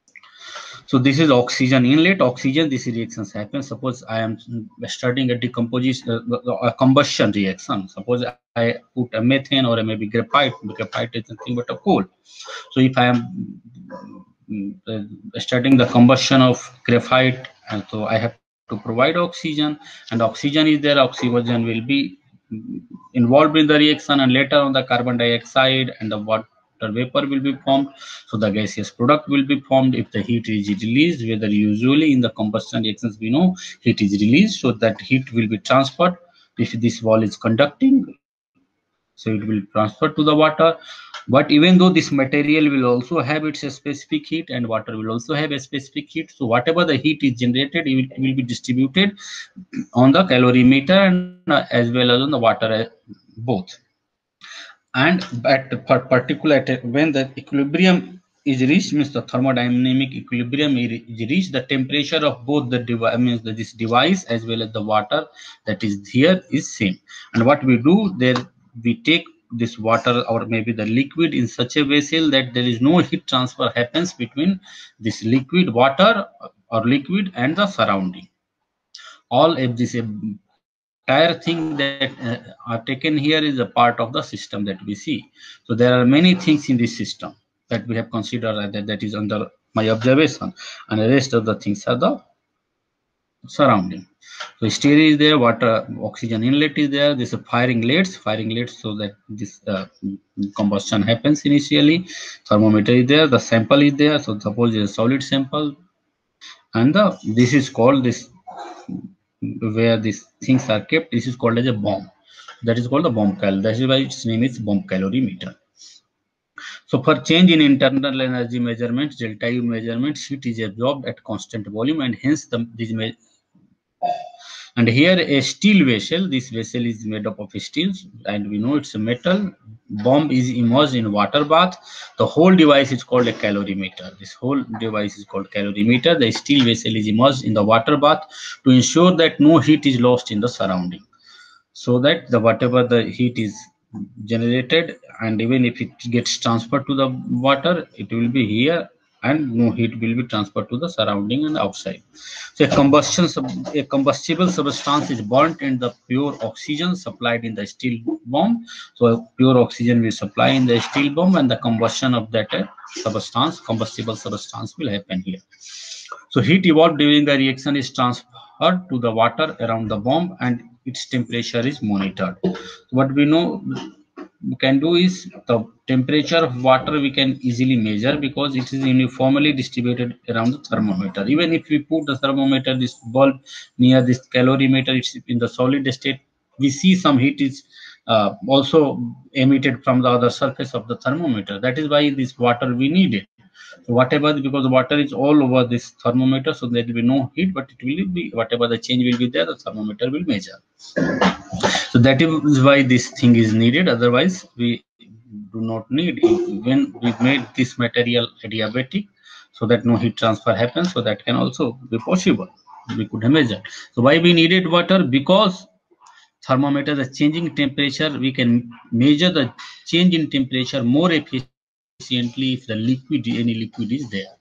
So this is oxygen inlet. Oxygen, this reactions happen. Suppose I am starting a decomposition, uh, a combustion reaction. Suppose I put a methane or maybe graphite. Graphite is nothing but a coal. So if I am uh, starting the combustion of graphite, and so I have to provide oxygen, and oxygen is there. Oxygen will be involved in the reaction, and later on the carbon dioxide and the water vapor will be formed. So the gaseous product will be formed if the heat is released, whether usually in the combustion reactions we know heat is released, so that heat will be transferred. If this wall is conducting, so it will transfer to the water. But even though this material will also have its specific heat, and water will also have a specific heat, so whatever the heat is generated, it will be distributed on the calorimeter and uh, as well as on the water, uh, both. And at the particular, when the equilibrium is reached, means the thermodynamic equilibrium is reached, the temperature of both the device, means that this device as well as the water that is here is same. And what we do there, we take this water or maybe the liquid in such a vessel that there is no heat transfer happens between this liquid water or liquid and the surrounding. All of this entire thing that uh, are taken here is a part of the system that we see. So there are many things in this system that we have considered that, that is under my observation, and the rest of the things are the surrounding. So stereo is there, water, oxygen inlet is there, this is firing inlets, firing inlets, so that this uh, combustion happens initially. Thermometer is there, the sample is there. So suppose it's a solid sample, and the this is called this, where these things are kept, this is called as a bomb. That is called the bomb cal. That is why its name is bomb calorimeter. So for change in internal energy measurements, delta U measurements, heat is absorbed at constant volume, and hence the these and here a steel vessel, this vessel is made up of steel, and we know it's a metal. Bomb is immersed in water bath. The whole device is called a calorimeter. This whole device is called calorimeter. The steel vessel is immersed in the water bath to ensure that no heat is lost in the surrounding, so that the whatever the heat is generated, and even if it gets transferred to the water, it will be here, and no heat will be transferred to the surrounding and outside. So a combustion, a combustible substance is burnt in the pure oxygen supplied in the steel bomb. So pure oxygen will supply in the steel bomb, and the combustion of that uh, substance, combustible substance, will happen here. So heat evolved during the reaction is transferred to the water around the bomb, and its temperature is monitored. What we know, can do is the temperature of water we can easily measure because it is uniformly distributed around the thermometer. Even if we put the thermometer, this bulb near this calorimeter, it's in the solid state, we see some heat is uh, also emitted from the other surface of the thermometer. That is why this water we need it. So whatever, because the water is all over this thermometer, so there will be no heat, but it will be whatever the change will be there, the thermometer will measure. So that is why this thing is needed. Otherwise, we do not need it. When we made this material adiabatic, so that no heat transfer happens, so that can also be possible. We could measure. So why we needed water? Because thermometer, the changing temperature, we can measure the change in temperature more efficiently if the liquid, any liquid is there.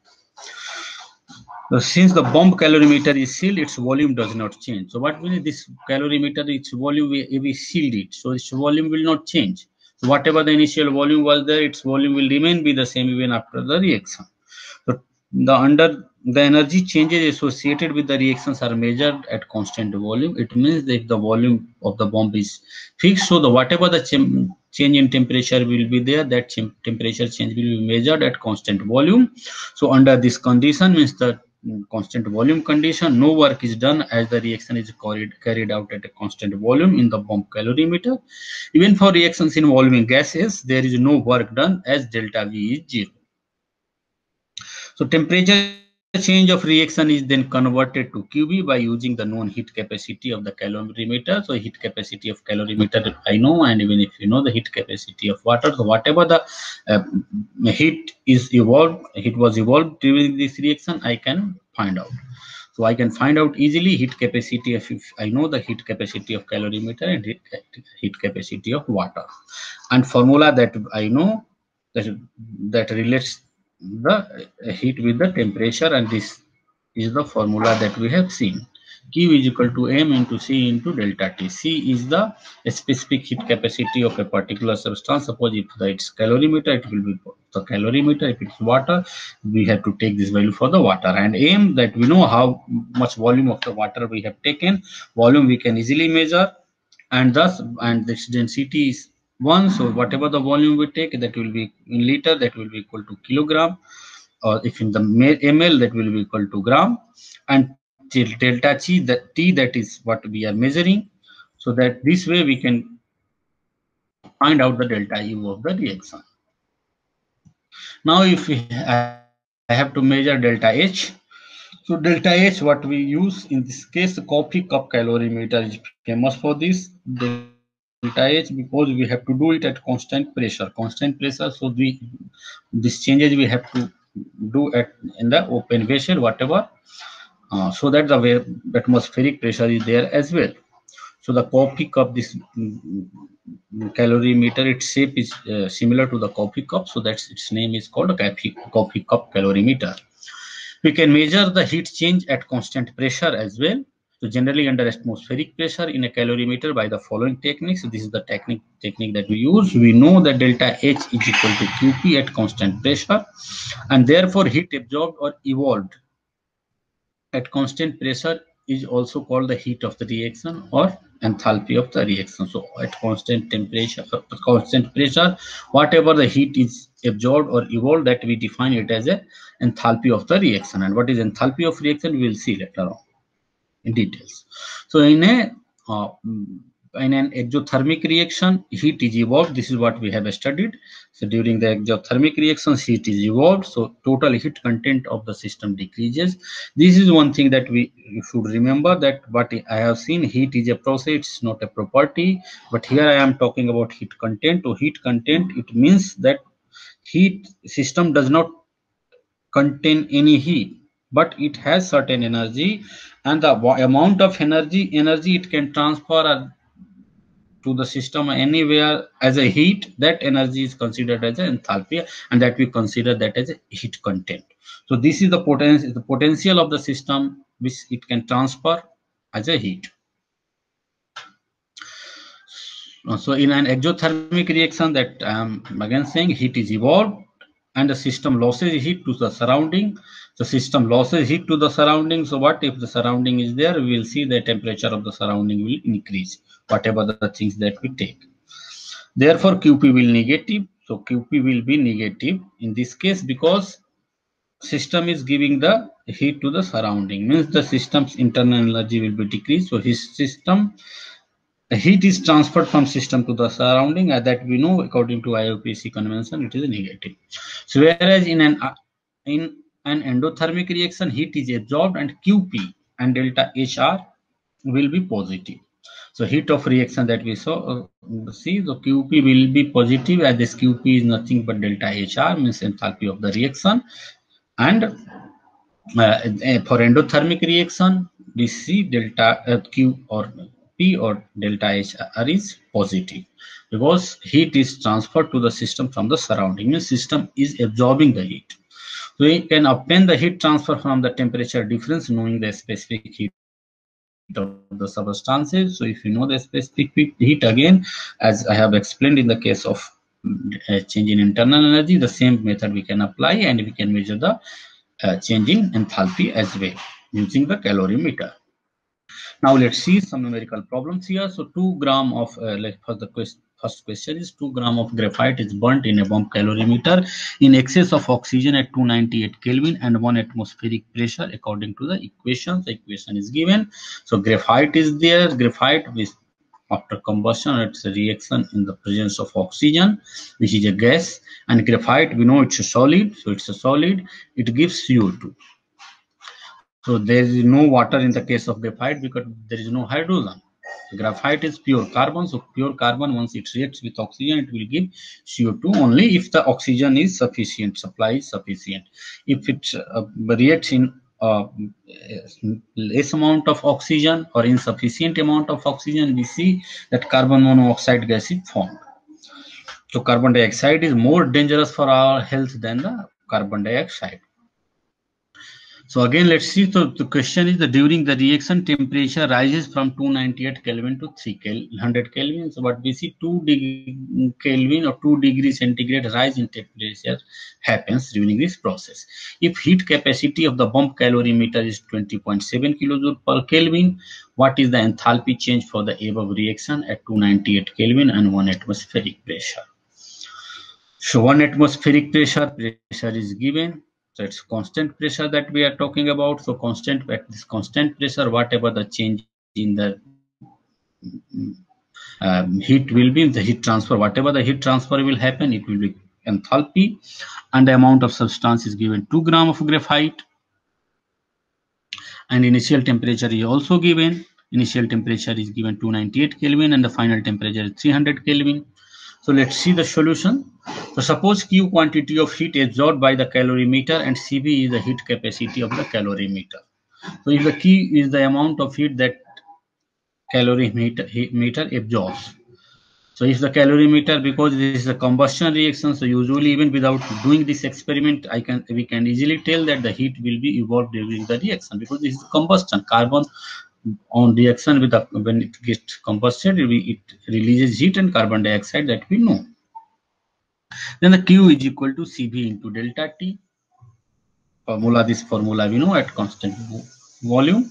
So since the bomb calorimeter is sealed, its volume does not change. So what means this calorimeter, its volume, we, we sealed it, so its volume will not change. So whatever the initial volume was there, its volume will remain be the same even after the reaction. So the under the energy changes associated with the reactions are measured at constant volume. It means that the volume of the bomb is fixed, so the whatever the ch change in temperature will be there, that temperature change will be measured at constant volume. So under this condition, means the constant volume condition, no work is done as the reaction is carried carried out at a constant volume in the bomb calorimeter. Even for reactions involving gases, there is no work done as delta V is zero. So temperature change of reaction is then converted to Q B by using the known heat capacity of the calorimeter. So heat capacity of calorimeter I know, and even if you know the heat capacity of water, so whatever the uh, heat is evolved, heat was evolved during this reaction, I can find out. So I can find out easily heat capacity of, if I know the heat capacity of calorimeter and heat, heat capacity of water. And formula that I know that that relates the heat with the temperature, and this is the formula that we have seen. Q is equal to M into C into delta T. C is the specific heat capacity of a particular substance. Suppose if it's calorimeter, it will be the calorimeter. If it's water, we have to take this value for the water. And M, that we know how much volume of the water we have taken. Volume we can easily measure, and thus, and this density is one. So whatever the volume we take, that will be in liter, that will be equal to kilogram. Or if in the ml, that will be equal to gram. And delta T, that T, that is what we are measuring. So that this way we can find out the delta U of the reaction. Now, if we, I have to measure delta H. So delta H, what we use in this case, the coffee cup calorimeter is famous for this. Delta H, because we have to do it at constant pressure, constant pressure. So we, these changes we have to do at in the open vessel, whatever, uh, so that the atmospheric pressure is there as well. So the coffee cup, this um, calorimeter, its shape is uh, similar to the coffee cup, so that's its name is called a coffee, coffee cup calorimeter. We can measure the heat change at constant pressure as well. So generally under atmospheric pressure in a calorimeter by the following techniques. So this is the technique technique that we use. We know that delta H is equal to Q P at constant pressure, and therefore heat absorbed or evolved at constant pressure is also called the heat of the reaction or enthalpy of the reaction. So at constant temperature, uh, constant pressure, whatever the heat is absorbed or evolved, that we define it as a enthalpy of the reaction. And what is enthalpy of reaction, we will see later on in details. So in a uh, in an exothermic reaction, heat is evolved. This is what we have studied. So during the exothermic reactions, heat is evolved. So total heat content of the system decreases. This is one thing that we should remember, that what I have seen, heat is a process, it's not a property. But here I am talking about heat content. So heat content, it means that heat system does not contain any heat, but it has certain energy, and the amount of energy energy it can transfer to the system anywhere as a heat, that energy is considered as an enthalpy, and that we consider that as a heat content. So this is the potential the potential of the system which it can transfer as a heat. So in an exothermic reaction, that I am again saying, heat is evolved and the system loses heat to the surrounding. The system loses heat to the surrounding. So what if the surrounding is there? We will see the temperature of the surrounding will increase, whatever the things that we take. Therefore, Q P will negative. So Q P will be negative in this case because system is giving the heat to the surrounding, means the system's internal energy will be decreased. So his system, the heat is transferred from system to the surrounding, and that we know according to I U P A C convention it is a negative. So whereas in an uh, in an endothermic reaction, heat is absorbed and Q P and delta H R will be positive. So heat of reaction that we saw uh, see, the Q P will be positive, as this Q P is nothing but delta H R, means enthalpy of the reaction. And uh, for endothermic reaction, we see delta uh, Q or P or delta H R is positive because heat is transferred to the system from the surrounding, means system is absorbing the heat. So we can obtain the heat transfer from the temperature difference knowing the specific heat of the substances. So if you know the specific heat, again, as I have explained in the case of uh, change in internal energy, the same method we can apply, and we can measure the uh, change in enthalpy as well using the calorimeter. Now let's see some numerical problems here. So two gram of uh, like for the quest, first question is two gram of graphite is burnt in a bomb calorimeter in excess of oxygen at two ninety-eight Kelvin and one atmospheric pressure according to the equation. The equation is given. So graphite is there. Graphite with after combustion, it's a reaction in the presence of oxygen, which is a gas, and graphite we know it's a solid, so it's a solid. It gives C O two. So there is no water in the case of graphite because there is no hydrogen. So graphite is pure carbon. So pure carbon, once it reacts with oxygen, it will give C O two only if the oxygen is sufficient, supply is sufficient. If it uh, reacts in uh, less amount of oxygen or insufficient amount of oxygen, we see that carbon monoxide gas is formed. So carbon dioxide is more dangerous for our health than the carbon dioxide. So again, let's see. So the question is that during the reaction, temperature rises from two ninety-eight Kelvin to three hundred Kelvin. So what we see, two Kelvin or two degrees centigrade rise in temperature happens during this process. If heat capacity of the bomb calorimeter is twenty point seven kilojoule per Kelvin, what is the enthalpy change for the above reaction at two ninety-eight Kelvin and one atmospheric pressure? So one atmospheric pressure, pressure is given. So it's constant pressure that we are talking about. So constant at this constant pressure, whatever the change in the um, heat will be, the heat transfer, whatever the heat transfer will happen, it will be enthalpy, and the amount of substance is given two gram of graphite, and initial temperature is also given. Initial temperature is given two ninety-eight Kelvin and the final temperature is three hundred Kelvin. So let's see the solution. So suppose Q quantity of heat absorbed by the calorimeter and C V is the heat capacity of the calorimeter. So if the Q is the amount of heat that calorimeter meter absorbs. So if the calorimeter, because this is a combustion reaction, so usually even without doing this experiment, I can we can easily tell that the heat will be evolved during the reaction because this is combustion. Carbon on reaction with the, when it gets combusted, it, it releases heat and carbon dioxide that we know. Then the Q is equal to C V into delta T. Formula, this formula we know at constant volume.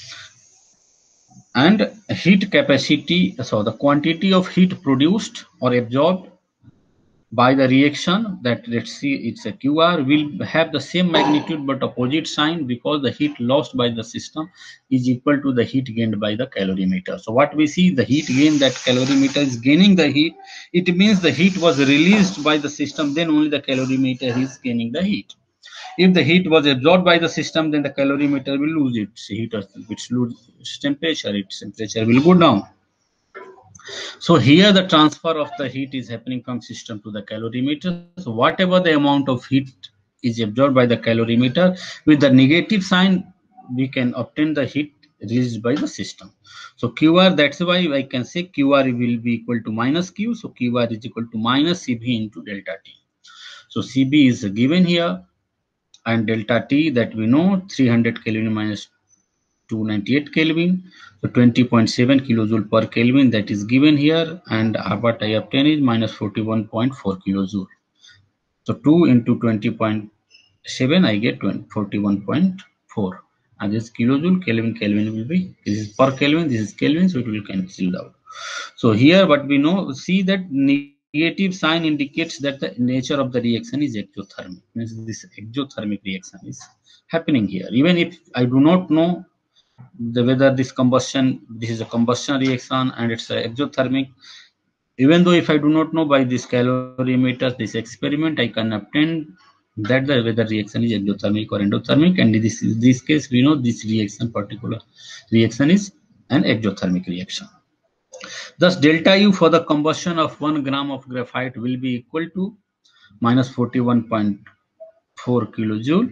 And heat capacity, so the quantity of heat produced or absorbed by the reaction, that let's see it's a Q R, will have the same magnitude but opposite sign because the heat lost by the system is equal to the heat gained by the calorimeter. So what we see, the heat gain, that calorimeter is gaining the heat, it means the heat was released by the system, then only the calorimeter is gaining the heat. If the heat was absorbed by the system, then the calorimeter will lose its heat, its lose its temperature, its temperature will go down. So here the transfer of the heat is happening from system to the calorimeter. So whatever the amount of heat is absorbed by the calorimeter, with the negative sign, we can obtain the heat released by the system. So Q R, that's why I can say Q R will be equal to minus Q. So Q R is equal to minus C V into delta T. So C B is given here, and delta T that we know three hundred Kelvin minus two ninety-eight Kelvin, so twenty point seven kilojoule per Kelvin that is given here, and what I obtain is minus forty-one point four kilojoule. So two into twenty point seven, I get forty-one point four, and this kilojoule, Kelvin, Kelvin will be, this is per Kelvin, this is Kelvin, so it will cancel out. So here what we know, see that negative sign indicates that the nature of the reaction is exothermic. Means this exothermic reaction is happening here. Even if I do not know the whether this combustion, this is a combustion reaction and it's a exothermic, even though if I do not know by this calorimeter, this experiment, I can obtain that the whether reaction is exothermic or endothermic, and in this in this case we know this reaction, particular reaction, is an exothermic reaction. Thus, delta U for the combustion of one gram of graphite will be equal to minus forty-one point four kilojoule,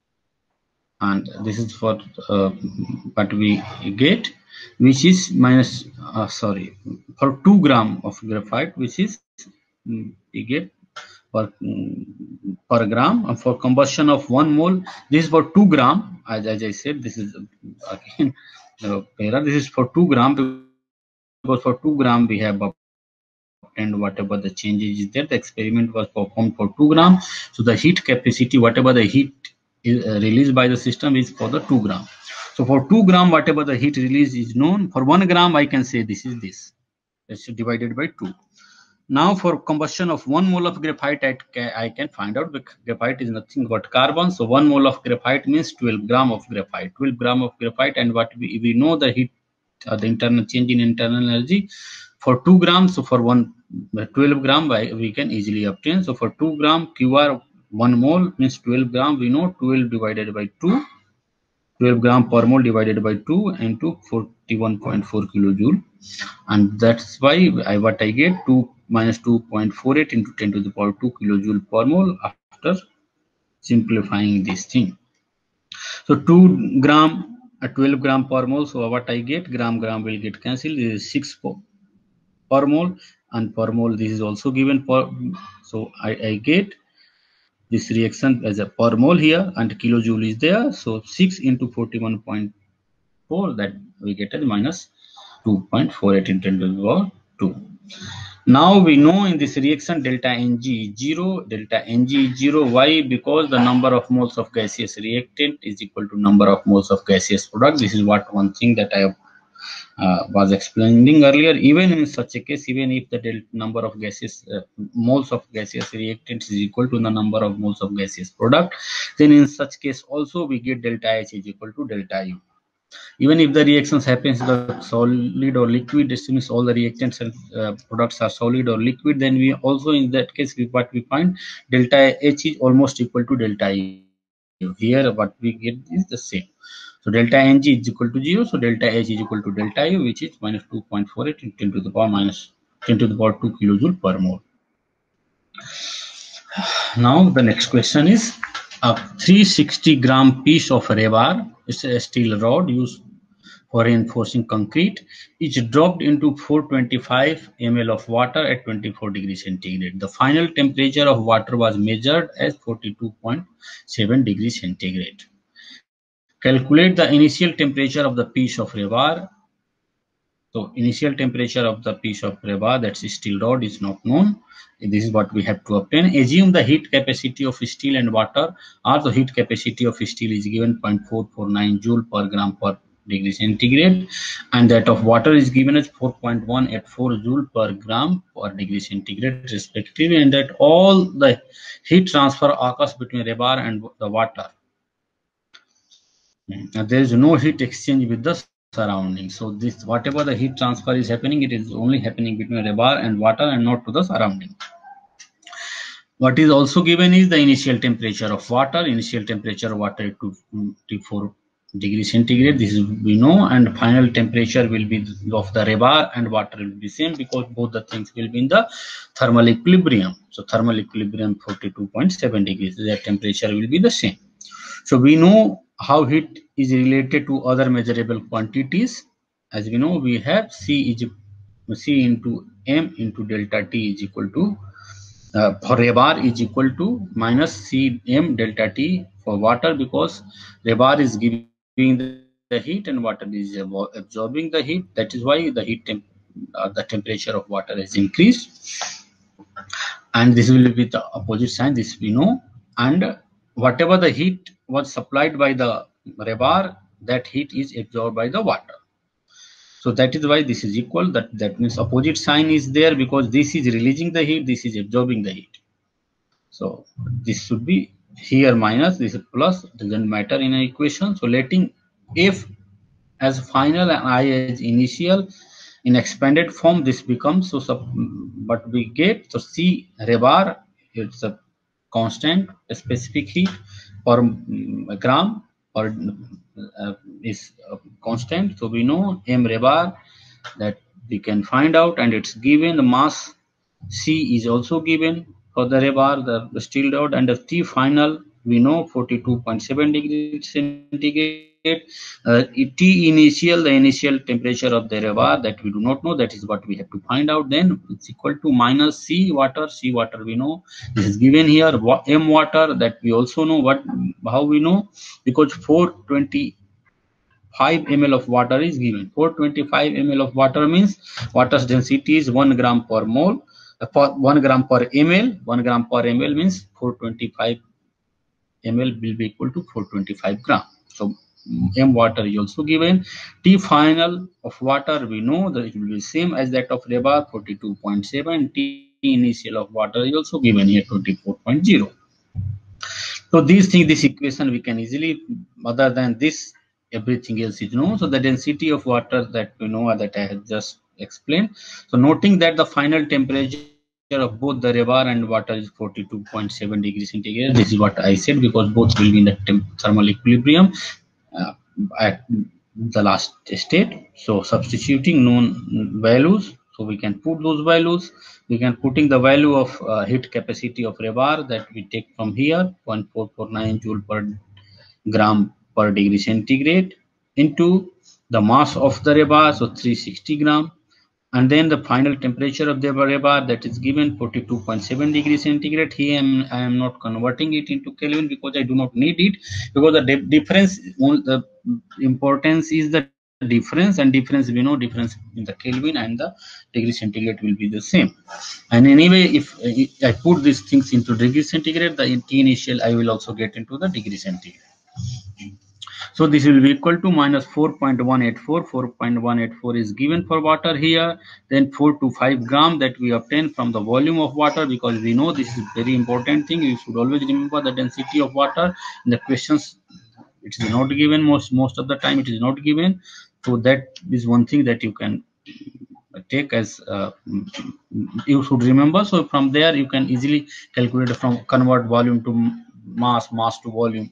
and this is for uh, what we get, which is minus uh, sorry for two gram of graphite, which is mm, we get per, mm, per gram, and for combustion of one mole, this is for two gram. As, as I said, this is again uh, this is for two gram, because for two gram we have and whatever the changes is there, the experiment was performed for two gram. So the heat capacity, whatever the heat is uh, released by the system, is for the two gram. So for two gram, whatever the heat release is known. For one gram, I can say this is this. It's divided by two. Now for combustion of one mole of graphite, I can, I can find out because graphite is nothing but carbon. So one mole of graphite means twelve gram of graphite. twelve gram of graphite, and what we, we know the heat, uh, the internal change in internal energy for two grams. So for one twelve gram, we can easily obtain. So for two gram Q R, one mole means twelve gram. We know twelve divided by two, twelve gram per mole divided by two into forty-one point four kilojoule, and that's why I what I get two minus two point four eight into ten to the power two kilojoule per mole after simplifying this thing. So two gram, uh, twelve gram per mole. So what I get, gram gram will get cancelled. This is six per mole, and per mole this is also given per. So I, I get this reaction as a per mole here, and kilojoule is there. So six into forty-one point four, that we get as minus two point four eight into ten to the power two. Now we know in this reaction delta Ng is zero, delta Ng is zero. Why? Because the number of moles of gaseous reactant is equal to number of moles of gaseous product. This is what one thing that I have uh, was explaining earlier. Even in such a case, even if the delta number of gaseous uh, moles of gaseous reactant is equal to the number of moles of gaseous product, then in such case also we get delta H is equal to delta U. Even if the reactions happens the solid or liquid, this means all the reactants and uh, products are solid or liquid, then we also in that case we, what we find, delta H is almost equal to delta U. Here what we get is the same. So delta Ng is equal to zero, so delta H is equal to delta U, which is minus two point four eight into ten to the power minus ten to the power two kilojoule per mole. Now the next question is, a three hundred sixty gram piece of rebar, it's a steel rod used for reinforcing concrete, is dropped into four hundred twenty-five milliliters of water at twenty-four degrees centigrade. The final temperature of water was measured as forty-two point seven degrees centigrade. Calculate the initial temperature of the piece of rebar. So initial temperature of the piece of rebar, that's steel rod, is not known. This is what we have to obtain. Assume the heat capacity of steel and water, or the heat capacity of steel is given zero point four four nine joule per gram per degree centigrade, and that of water is given as four point one eight four joule per gram per degree centigrade respectively, and that all the heat transfer occurs between rebar and the water. And there is no heat exchange with the surrounding. So this, whatever the heat transfer is happening, it is only happening between rebar and water and not to the surrounding. What is also given is the initial temperature of water. Initial temperature of water is twenty-four degrees centigrade. This is we know, and final temperature will be of the rebar and water will be same, because both the things will be in the thermal equilibrium. So thermal equilibrium forty-two point seven degrees. Their temperature will be the same. So we know how heat is related to other measurable quantities. As we know, we have C is C into M into delta T is equal to uh, for rebar is equal to minus C M delta T for water, because rebar is giving the, the heat and water is absorbing the heat. That is why the heat temp uh, the temperature of water has increased, and this will be the opposite sign. This we know, and whatever the heat was supplied by the rebar, that heat is absorbed by the water. So that is why this is equal. That that means opposite sign is there because this is releasing the heat, this is absorbing the heat. So this should be here minus, this is plus, doesn't matter in an equation. So letting F as final and I as initial in expanded form, this becomes so sub, what we get. So C rebar, it's a constant a specific heat per um, gram or uh, is uh, constant. So we know M rebar that we can find out, and it's given. The mass C is also given for the rebar, the steel rod, and the T final we know forty-two point seven degrees centigrade. Uh, T initial, the initial temperature of the rebar that we do not know, that is what we have to find out. Then it's equal to minus C water. C water we know this is given here. M water that we also know. What how we know? Because four hundred twenty-five milliliters of water is given. four hundred twenty-five milliliters of water means water's density is one gram per mole. For one gram per ml, one gram per ml means four hundred twenty-five milliliters will be equal to four hundred twenty-five gram. So M water is also given. T final of water we know that it will be same as that of rebar, forty-two point seven. T initial of water is also given here, twenty-four point zero. So these things, this equation we can easily, other than this, everything else is known. So the density of water that we know that I have just explained. So noting that the final temperature of both the rebar and water is forty-two point seven degrees centigrade. This is what I said because both will be in the thermal equilibrium uh, at the last state. So substituting known values, so we can put those values. We can putting the value of uh, heat capacity of rebar that we take from here, one thousand four hundred forty-nine joule per gram per degree centigrade, into the mass of the rebar, so three hundred sixty gram. And then the final temperature of the rebar that is given forty-two point seven degrees centigrade. Here I am not converting it into Kelvin because I do not need it, because the difference, the importance is the difference, and difference we know difference in the Kelvin and the degree centigrade will be the same. And anyway, if, if I put these things into degree centigrade, the T initial I will also get into the degree centigrade. So this will be equal to minus four point one eight four. four point one eight four is given for water here. Then four to five gram that we obtain from the volume of water, because we know this is very important thing. You should always remember the density of water in the questions. It is not given most most of the time. It is not given. So that is one thing that you can take as uh, you should remember. So from there you can easily calculate from convert volume to mass, mass to volume.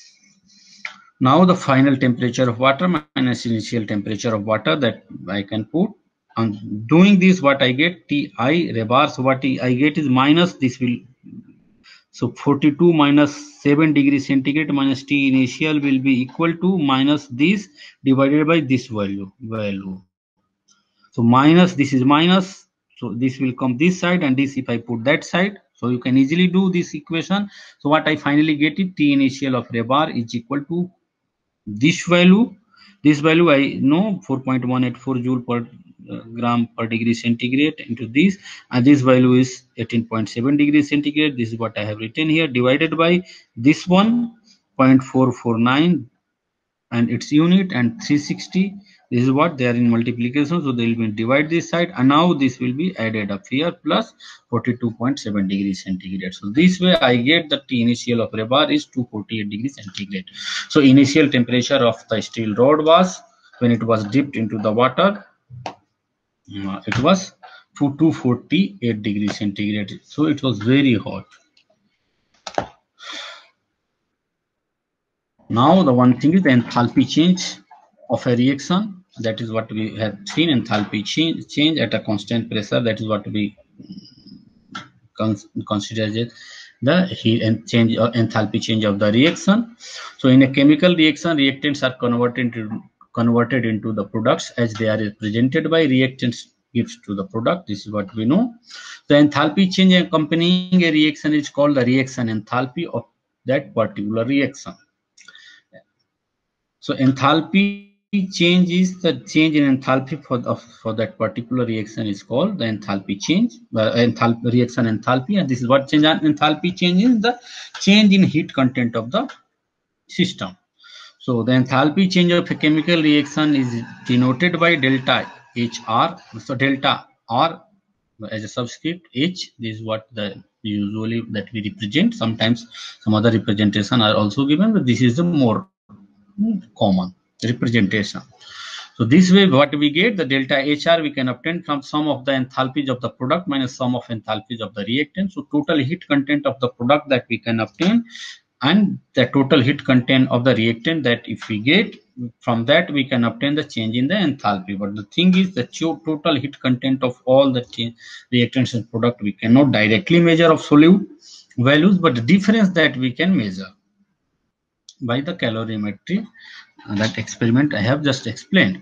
Now the final temperature of water minus initial temperature of water that I can put. On doing this, what I get, Ti rebar. So what I get is minus this will. So forty-two minus seven degrees centigrade minus T initial will be equal to minus this divided by this value. value. So minus this is minus. So this will come this side, and this if I put that side. So you can easily do this equation. So what I finally get is T initial of rebar is equal to this value. This value I know four point one eight four joule per uh, gram per degree centigrade into this, and this value is eighteen point seven degrees centigrade. This is what I have written here, divided by this one zero point four four nine and its unit, and three hundred sixty. This is what they are in multiplication, so they will be divide this side, and now this will be added up here plus forty-two point seven degrees centigrade. So this way I get the T initial of rebar is two hundred forty-eight degrees centigrade. So initial temperature of the steel rod was, when it was dipped into the water, uh, it was two hundred forty-eight degrees centigrade. So it was very hot. Now the one thing is the enthalpy change of a reaction. That is what we have seen, enthalpy change, change at a constant pressure. That is what we consider as the heat and change or enthalpy change of the reaction. So in a chemical reaction, reactants are converted into converted into the products as they are represented by reactants gives to the product. This is what we know. The enthalpy change accompanying a reaction is called the reaction enthalpy of that particular reaction. So enthalpy change is the change in enthalpy for the, for that particular reaction is called the enthalpy change, uh, enthalpy reaction enthalpy, and this is what change enthalpy change is, the change in heat content of the system. So the enthalpy change of a chemical reaction is denoted by delta H R. So delta R as a subscript H, this is what the usually that we represent. Sometimes some other representation are also given, but this is the more common representation. So this way what we get, the delta H R we can obtain from sum of the enthalpies of the product minus sum of enthalpies of the reactant. So total heat content of the product that we can obtain and the total heat content of the reactant, that if we get from that we can obtain the change in the enthalpy. But the thing is the total heat content of all the reactants and product we cannot directly measure of solute values, but the difference that we can measure by the calorimetry, uh, that experiment I have just explained.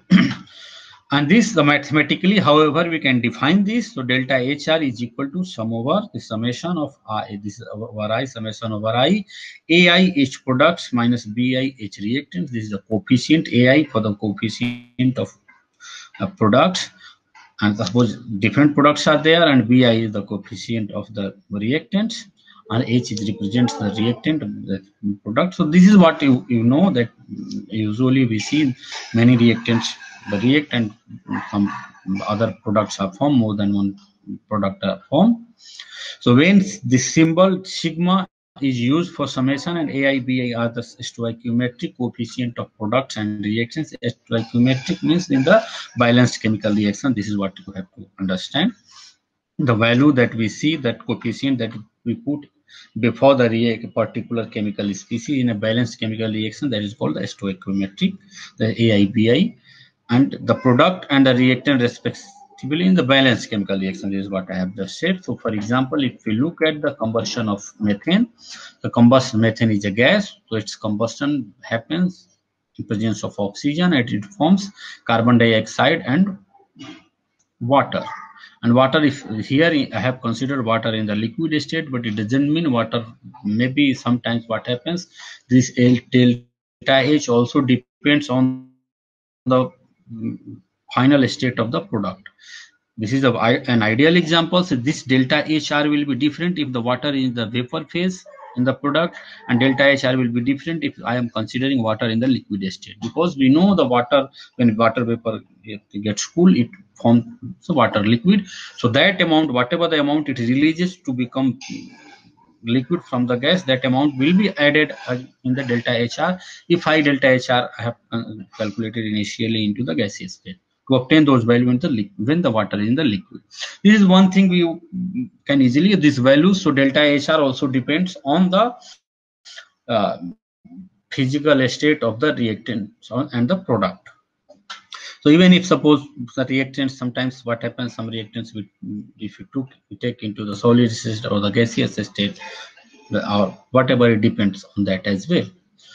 And this the mathematically, however, we can define this. So delta H R is equal to sum over the summation of I, this is over I, summation over I, A I H products minus B I H reactants. This is the coefficient A I for the coefficient of uh, products. And suppose different products are there, and B I is the coefficient of the reactants, and H is represents the reactant of the product. So this is what you, you know that usually we see many reactants, the react and some other products are formed, more than one product are formed. So when this symbol sigma is used for summation, and A I, B I are the stoichiometric coefficient of products and reactions. Stoichiometric means in the balanced chemical reaction. This is what you have to understand. The value that we see, that coefficient that we put before the react particular chemical species in a balanced chemical reaction, that is called the stoichiometric, the A I B I, and the product and the reactant respectively in the balanced chemical reaction. This is what I have just said. So for example, if we look at the combustion of methane, the combustion methane is a gas, so its combustion happens in presence of oxygen, and it forms carbon dioxide and water. And water, if here I have considered water in the liquid state, but it doesn't mean water. Maybe sometimes what happens, this delta H also depends on the final state of the product. This is a, an ideal example. So this delta H R will be different if the water is in the vapor phase in the product, and delta H R will be different if I am considering water in the liquid state, because we know the water, when water vapor gets cool, it forms water liquid. So that amount, whatever the amount it releases to become liquid from the gas, that amount will be added uh, in the delta H R if high delta H R I have uh, calculated initially into the gaseous state, to obtain those values in the when the water is in the liquid. This is one thing we can easily, this value. So delta H R also depends on the uh, physical state of the reactant and the product. So even if suppose the reactants, sometimes what happens, some reactants, we, if you took you take into the solid state or the gaseous state, or whatever, it depends on that as well.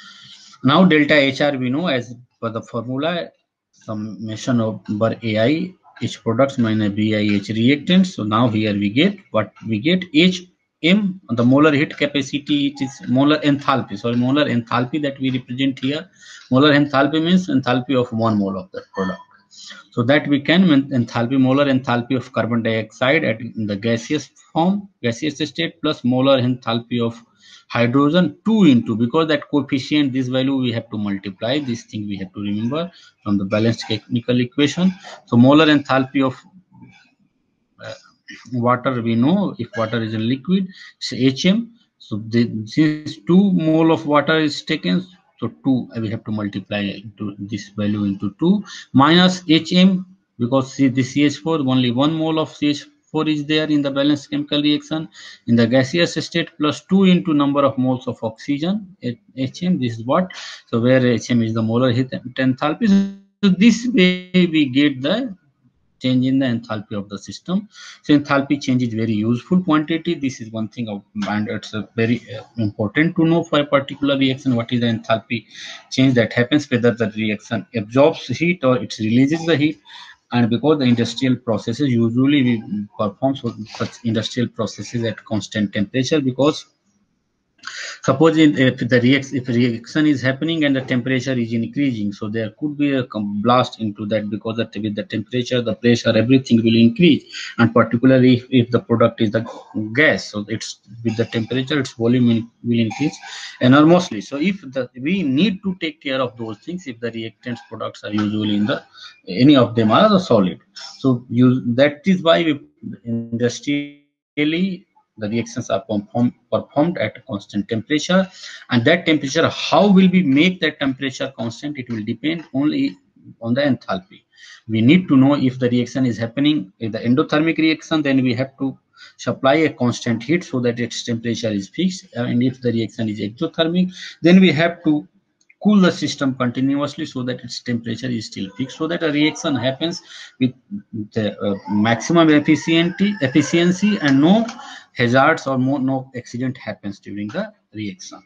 Now delta H R we know as per the formula, summation over A I H products minus B I H reactants. So now here we get what we get, H M, the molar heat capacity, it is molar enthalpy, sorry, molar enthalpy that we represent here. Molar enthalpy means enthalpy of one mole of that product. So that we can enthalpy, molar enthalpy of carbon dioxide at in the gaseous form, gaseous state, plus molar enthalpy of hydrogen two into, because that coefficient, this value we have to multiply, this thing we have to remember from the balanced chemical equation. So molar enthalpy of uh, water, we know if water is a liquid, it's H M. So the, since two mole of water is taken, so two we have to multiply into this value into two minus H M, because see the C H four, only one mole of C H four is there in the balanced chemical reaction in the gaseous state, plus two into number of moles of oxygen, H M. This is what, so where H M is the molar heat enthalpy. So this way we get the change in the enthalpy of the system. So enthalpy change is very useful quantity. This is one thing of, and it's a very uh, important to know for a particular reaction, what is the enthalpy change that happens, whether the reaction absorbs heat or it releases the heat. And because the industrial processes, usually we perform such industrial processes at constant temperature, because Suppose in, if the reaction if reaction is happening and the temperature is increasing, so there could be a blast into that, because that with the temperature, the pressure, everything will increase, and particularly if, if the product is the gas, so it's with the temperature, its volume in, will increase enormously. So if the we need to take care of those things if the reactants products are usually in the any of them are the solid. So you that is why we industrially the reactions are performed, performed at a constant temperature, and that temperature, how will we make that temperature constant? It will depend only on the enthalpy. We need to know if the reaction is happening in the endothermic reaction, then we have to supply a constant heat so that its temperature is fixed, and if the reaction is exothermic, then we have to cool the system continuously so that its temperature is still fixed, so that a reaction happens with the uh, maximum efficiency efficiency and no hazards or more, no accident happens during the reaction.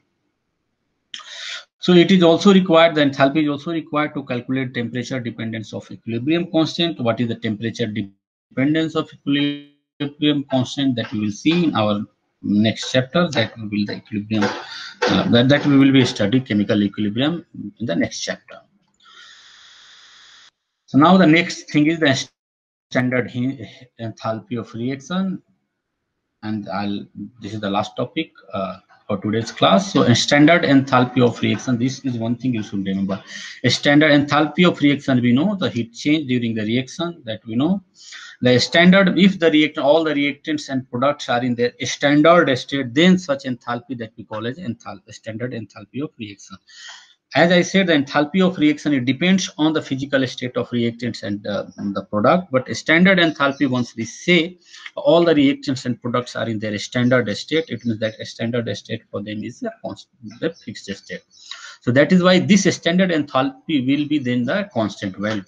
So it is also required, the enthalpy is also required to calculate temperature dependence of equilibrium constant. What is the temperature dependence of equilibrium constant? That we will see in our next chapter, that will be the equilibrium uh, that, that we will be studying chemical equilibrium in the next chapter. So now the next thing is the standard enthalpy of reaction, and I'll this is the last topic uh, for today's class. So a standard enthalpy of reaction, this is one thing you should remember. A standard enthalpy of reaction, we know the heat change during the reaction, that we know. The standard, if the reactant, all the reactants and products are in their standard state, then such enthalpy that we call as enthalpy, standard enthalpy of reaction. As I said, the enthalpy of reaction, it depends on the physical state of reactants and, uh, and the product. But a standard enthalpy, once we say all the reactants and products are in their standard state, it means that a standard state for them is a constant, a fixed state. So that is why this standard enthalpy will be then the constant value.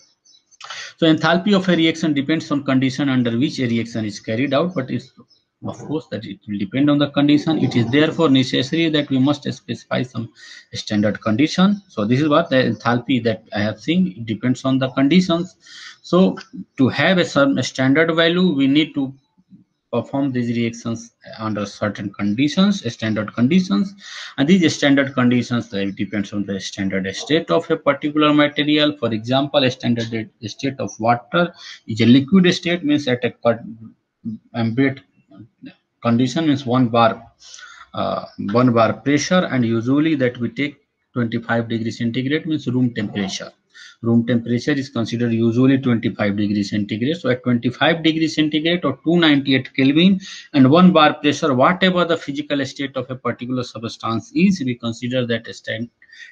So enthalpy of a reaction depends on condition under which a reaction is carried out, but it's of course that it will depend on the condition. It is therefore necessary that we must specify some standard condition. So this is what the enthalpy that I have seen, it depends on the conditions. So to have a certain standard value, we need to perform these reactions under certain conditions, standard conditions, and these standard conditions, it depends on the standard state of a particular material. For example, a standard state of water is a liquid state, means at a ambient condition, means one bar uh, one bar pressure, and usually that we take twenty-five degrees centigrade, means room temperature. Room temperature is considered usually twenty-five degrees centigrade. So at twenty-five degrees centigrade or two ninety-eight Kelvin and one bar pressure, whatever the physical state of a particular substance is, we consider that state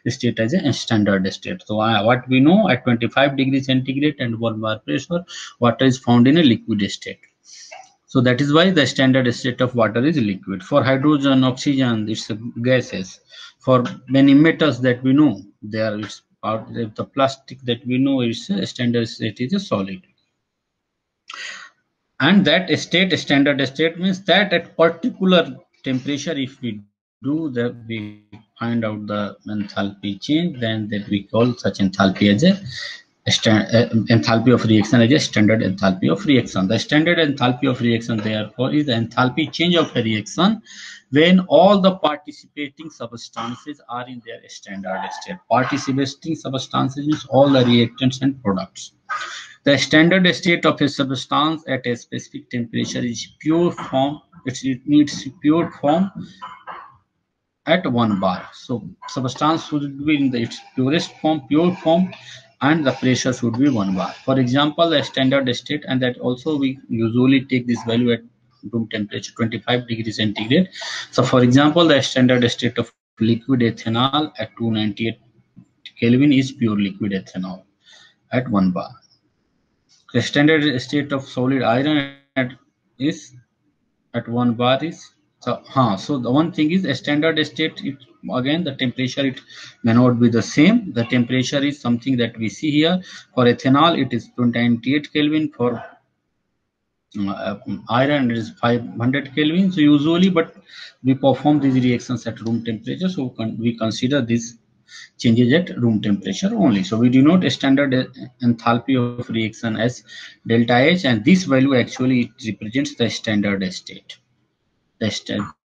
as a standard state. So uh, what we know, at twenty-five degrees centigrade and one bar pressure, water is found in a liquid state. So that is why the standard state of water is liquid. For hydrogen, oxygen, it's gases. For many metals that we know, there is out the plastic that we know is a standard state is a solid. And that state, standard state, means that at particular temperature, if we do that, we find out the enthalpy change, then that we call such enthalpy as a Uh, enthalpy of reaction as a standard enthalpy of reaction. The standard enthalpy of reaction, therefore, is the enthalpy change of a reaction when all the participating substances are in their standard state. Participating substances means all the reactants and products. The standard state of a substance at a specific temperature is pure form. It's, it needs pure form at one bar. So substance should be in the, its purest form, pure form, and the pressure should be one bar. For example, the standard state, and that also we usually take this value at room temperature twenty-five degrees centigrade. So for example, the standard state of liquid ethanol at two ninety-eight Kelvin is pure liquid ethanol at one bar. The standard state of solid iron at, is at one bar is so huh, so the one thing is a standard state, it again the temperature it may not be the same. The temperature is something that we see here. For ethanol it is two ninety-eight Kelvin, for uh, iron it is five hundred Kelvin. So usually, but we perform these reactions at room temperature, so we consider this changes at room temperature only. So we denote a standard enthalpy of reaction as delta H, and this value actually it represents the standard state. The stand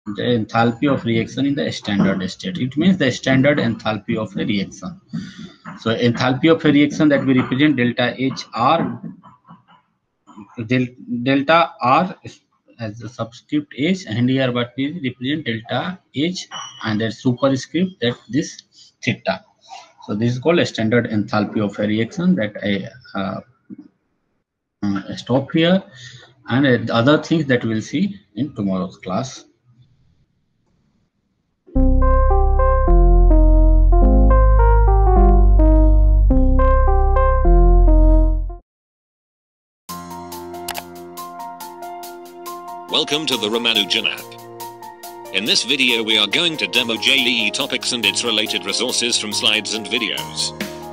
the enthalpy of reaction in the standard state. It means the standard enthalpy of a reaction. So enthalpy of a reaction that we represent delta H R, del, delta R as a subscript H, and here what we represent delta H and a superscript that this theta. So this is called a standard enthalpy of a reaction that I uh, uh, stop here, and uh, other things that we'll see in tomorrow's class. Welcome to the Ramanujan app. In this video we are going to demo J E E topics and its related resources from slides and videos.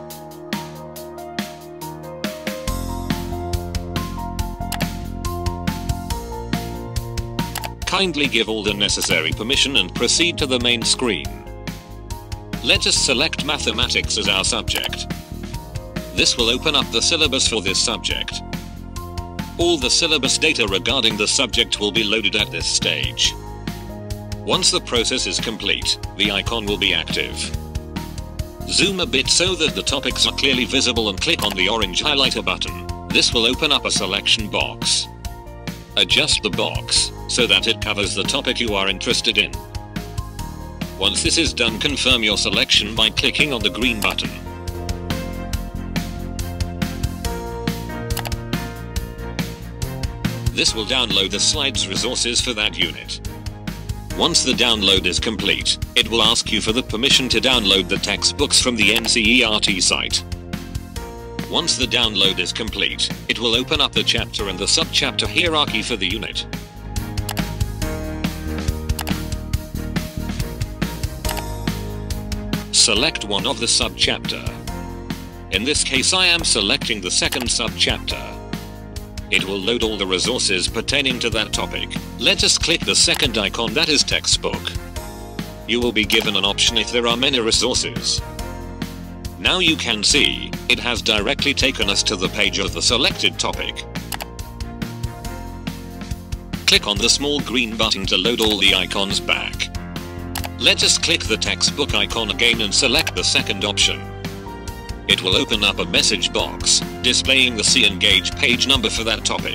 Kindly give all the necessary permission and proceed to the main screen. Let us select mathematics as our subject. This will open up the syllabus for this subject. All the syllabus data regarding the subject will be loaded at this stage. Once the process is complete, the icon will be active. Zoom a bit so that the topics are clearly visible and click on the orange highlighter button. This will open up a selection box. Adjust the box so that it covers the topic you are interested in. Once this is done, confirm your selection by clicking on the green button. This will download the slides resources for that unit. Once the download is complete, it will ask you for the permission to download the textbooks from the N C E R T site. Once the download is complete, it will open up the chapter and the subchapter hierarchy for the unit. Select one of the subchapter. In this case I am selecting the second subchapter. It will load all the resources pertaining to that topic. Let us click the second icon, that is textbook. You will be given an option if there are many resources. Now you can see, it has directly taken us to the page of the selected topic. Click on the small green button to load all the icons back. Let us click the textbook icon again and select the second option. It will open up a message box, displaying the Cengage page number for that topic.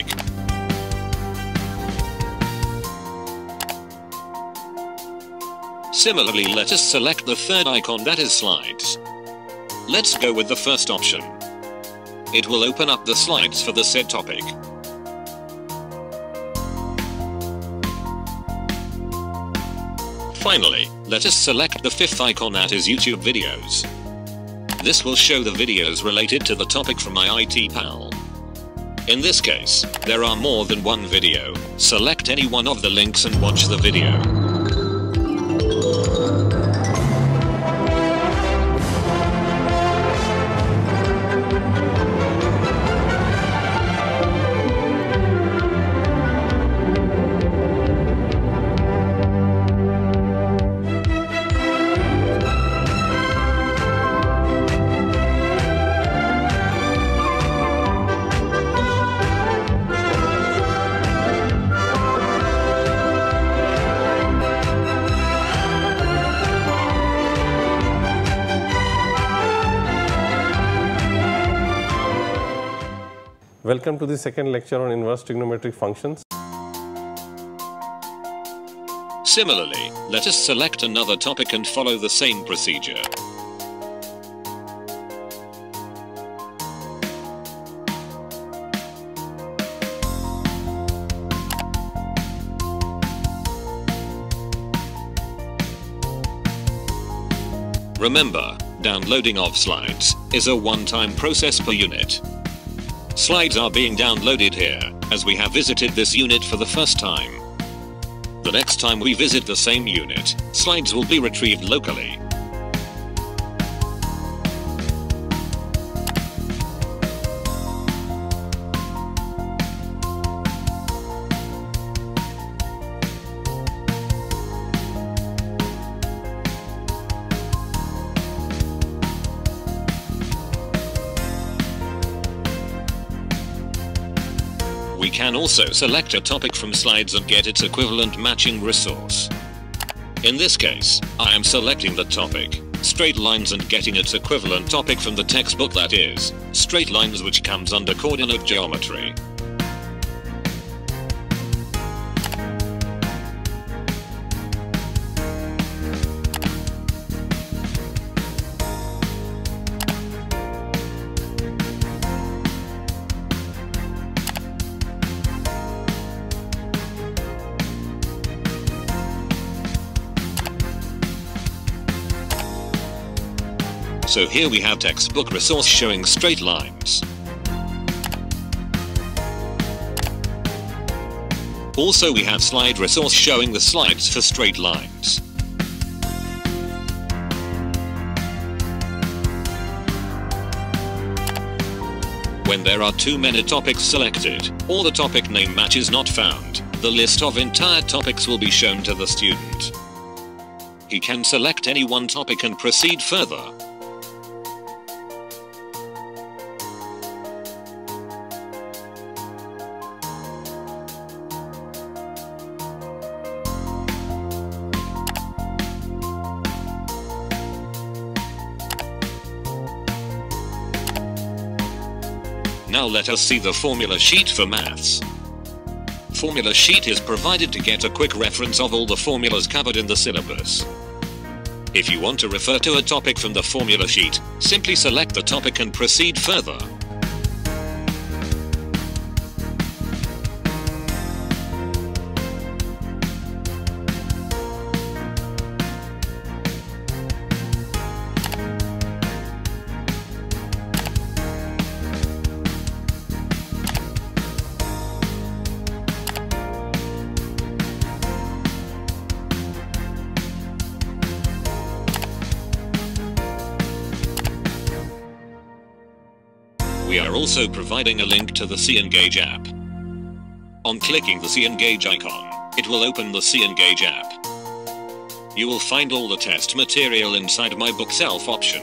Similarly, let us select the third icon, that is slides. Let's go with the first option. It will open up the slides for the said topic. Finally, let us select the fifth icon, that is YouTube videos. This will show the videos related to the topic from my I T pal. In this case, there are more than one video. Select any one of the links and watch the video. Welcome to the second lecture on inverse trigonometric functions. Similarly, let us select another topic and follow the same procedure. Remember, downloading of slides is a one-time process per unit. Slides are being downloaded here, as we have visited this unit for the first time. The next time we visit the same unit, slides will be retrieved locally. We can also select a topic from slides and get its equivalent matching resource. In this case, I am selecting the topic, straight lines, and getting its equivalent topic from the textbook, that is, straight lines, which comes under coordinate geometry. So here we have textbook resource showing straight lines. Also we have slide resource showing the slides for straight lines. When there are too many topics selected, or the topic name match is not found, the list of entire topics will be shown to the student. He can select any one topic and proceed further. Now let us see the formula sheet for maths. Formula sheet is provided to get a quick reference of all the formulas covered in the syllabus. If you want to refer to a topic from the formula sheet, simply select the topic and proceed further. We are also providing a link to the Cengage app. On clicking the Cengage icon, it will open the Cengage app. You will find all the test material inside My Book Self option.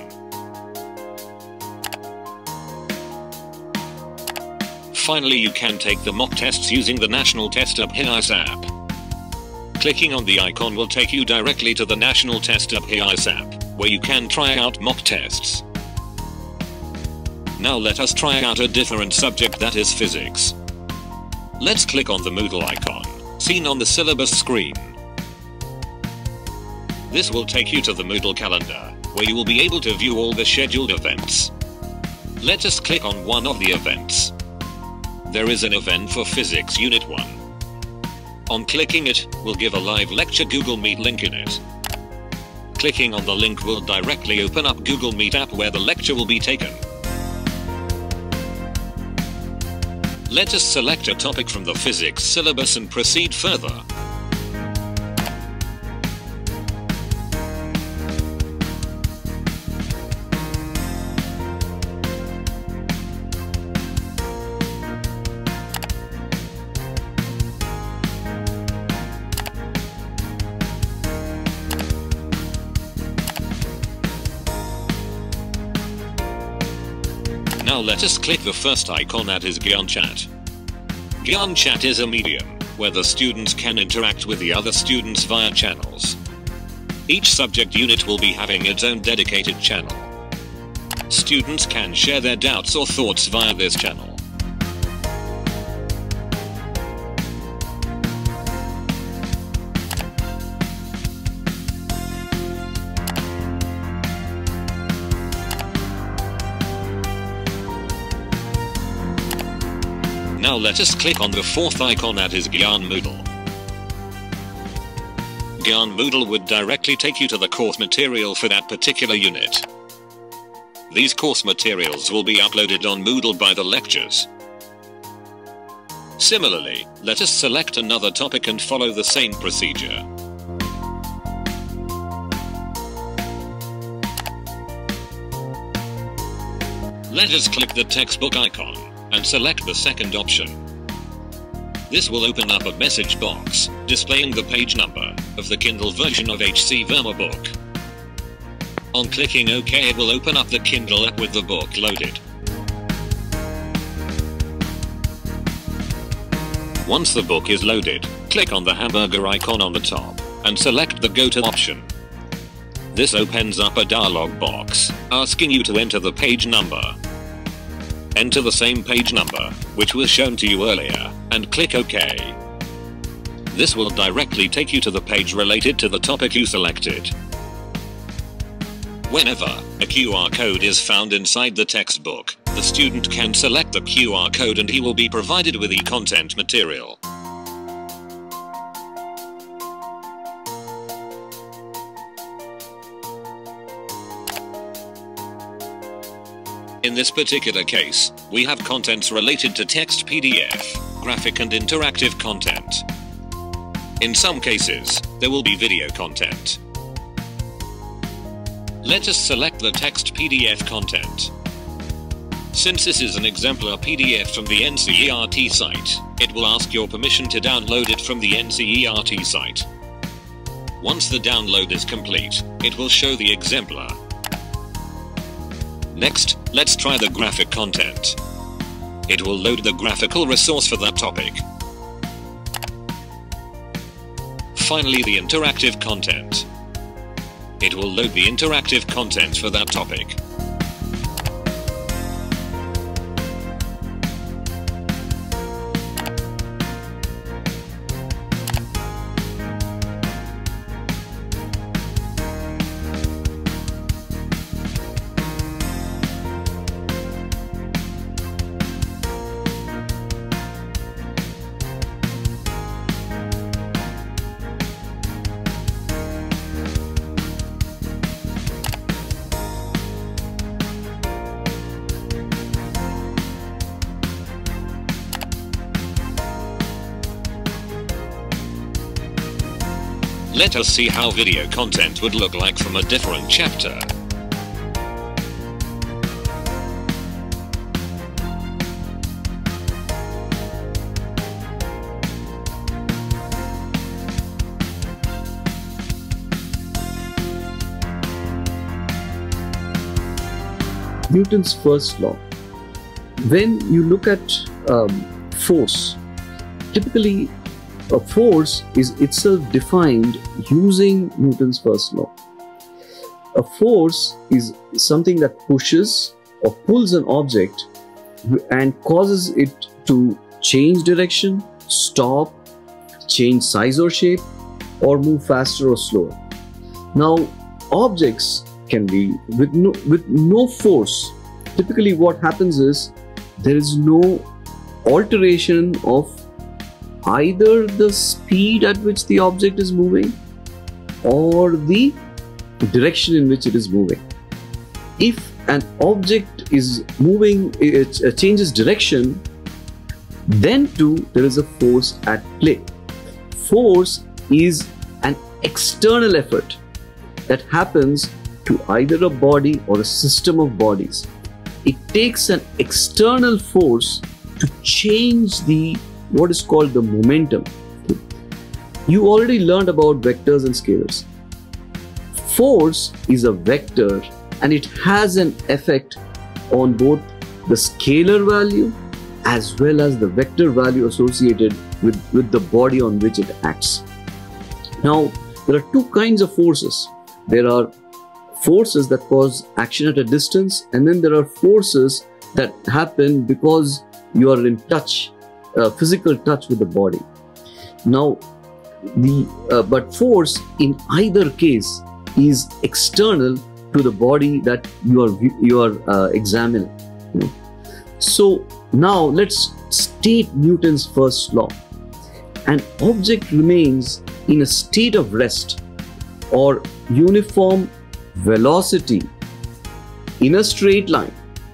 Finally, you can take the mock tests using the National Test Abhyas app. Clicking on the icon will take you directly to the National Test Abhyas app, where you can try out mock tests. Now let us try out a different subject, that is physics. Let's click on the Moodle icon, seen on the syllabus screen. This will take you to the Moodle calendar, where you will be able to view all the scheduled events. Let us click on one of the events. There is an event for Physics Unit one. On clicking it, will give a live lecture Google Meet link in it. Clicking on the link will directly open up Google Meet app where the lecture will be taken. Let us select a topic from the physics syllabus and proceed further. Now let us click the first icon, that is Gyan Chat. Gyan Chat is a medium where the students can interact with the other students via channels. Each subject unit will be having its own dedicated channel. Students can share their doubts or thoughts via this channel. Now let us click on the fourth icon, that is Gyan Moodle. Gyan Moodle would directly take you to the course material for that particular unit. These course materials will be uploaded on Moodle by the lectures. Similarly, let us select another topic and follow the same procedure. Let us click the textbook icon and select the second option. This will open up a message box displaying the page number of the Kindle version of H C Verma book. On clicking OK, it will open up the Kindle app with the book loaded. Once the book is loaded, click on the hamburger icon on the top and select the Go to option. This opens up a dialog box, asking you to enter the page number. Enter the same page number, which was shown to you earlier, and click OK. This will directly take you to the page related to the topic you selected. Whenever a Q R code is found inside the textbook, the student can select the Q R code and he will be provided with e-content material. In this particular case, we have contents related to text P D F, graphic and interactive content. In some cases, there will be video content. Let us select the text P D F content. Since this is an exemplar P D F from the N C E R T site, it will ask your permission to download it from the N C E R T site. Once the download is complete, it will show the exemplar. Next, let's try the graphic content. It will load the graphical resource for that topic. Finally, the interactive content. It will load the interactive content for that topic. Let us see how video content would look like from a different chapter. Newton's first law. When you look at um, force, typically a force is itself defined using Newton's first law. A force is something that pushes or pulls an object and causes it to change direction, stop, change size or shape, or move faster or slower. Now, objects can be with no, with no force. Typically what happens is there is no alteration of either the speed at which the object is moving or the direction in which it is moving. If an object is moving, it changes direction, then too there is a force at play. Force is an external effort that happens to either a body or a system of bodies. It takes an external force to change the what is called the momentum. You already learned about vectors and scalars. Force is a vector and it has an effect on both the scalar value as well as the vector value associated with, with the body on which it acts. Now, there are two kinds of forces. There are forces that cause action at a distance, and then there are forces that happen because you are in touch, uh, physical touch with the body. Now, the uh, but force in either case is external to the body that you are you are uh, examining. So now let's state Newton's first law. An object remains in a state of rest or uniform velocity in a straight line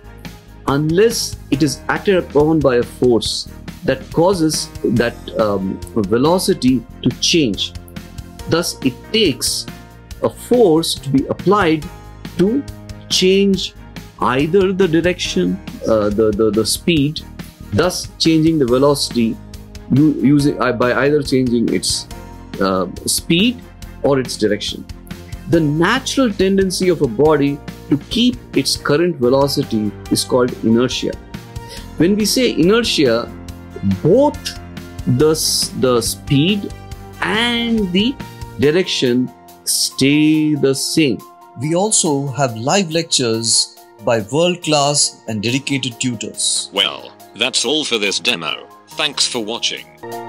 unless it is acted upon by a force that causes that um, velocity to change. Thus, it takes a force to be applied to change either the direction, uh, the, the, the speed, thus changing the velocity using, uh, by either changing its uh, speed or its direction. The natural tendency of a body to keep its current velocity is called inertia. When we say inertia, both the, the speed and the direction stay the same. We also have live lectures by world-class and dedicated tutors. Well, that's all for this demo. Thanks for watching.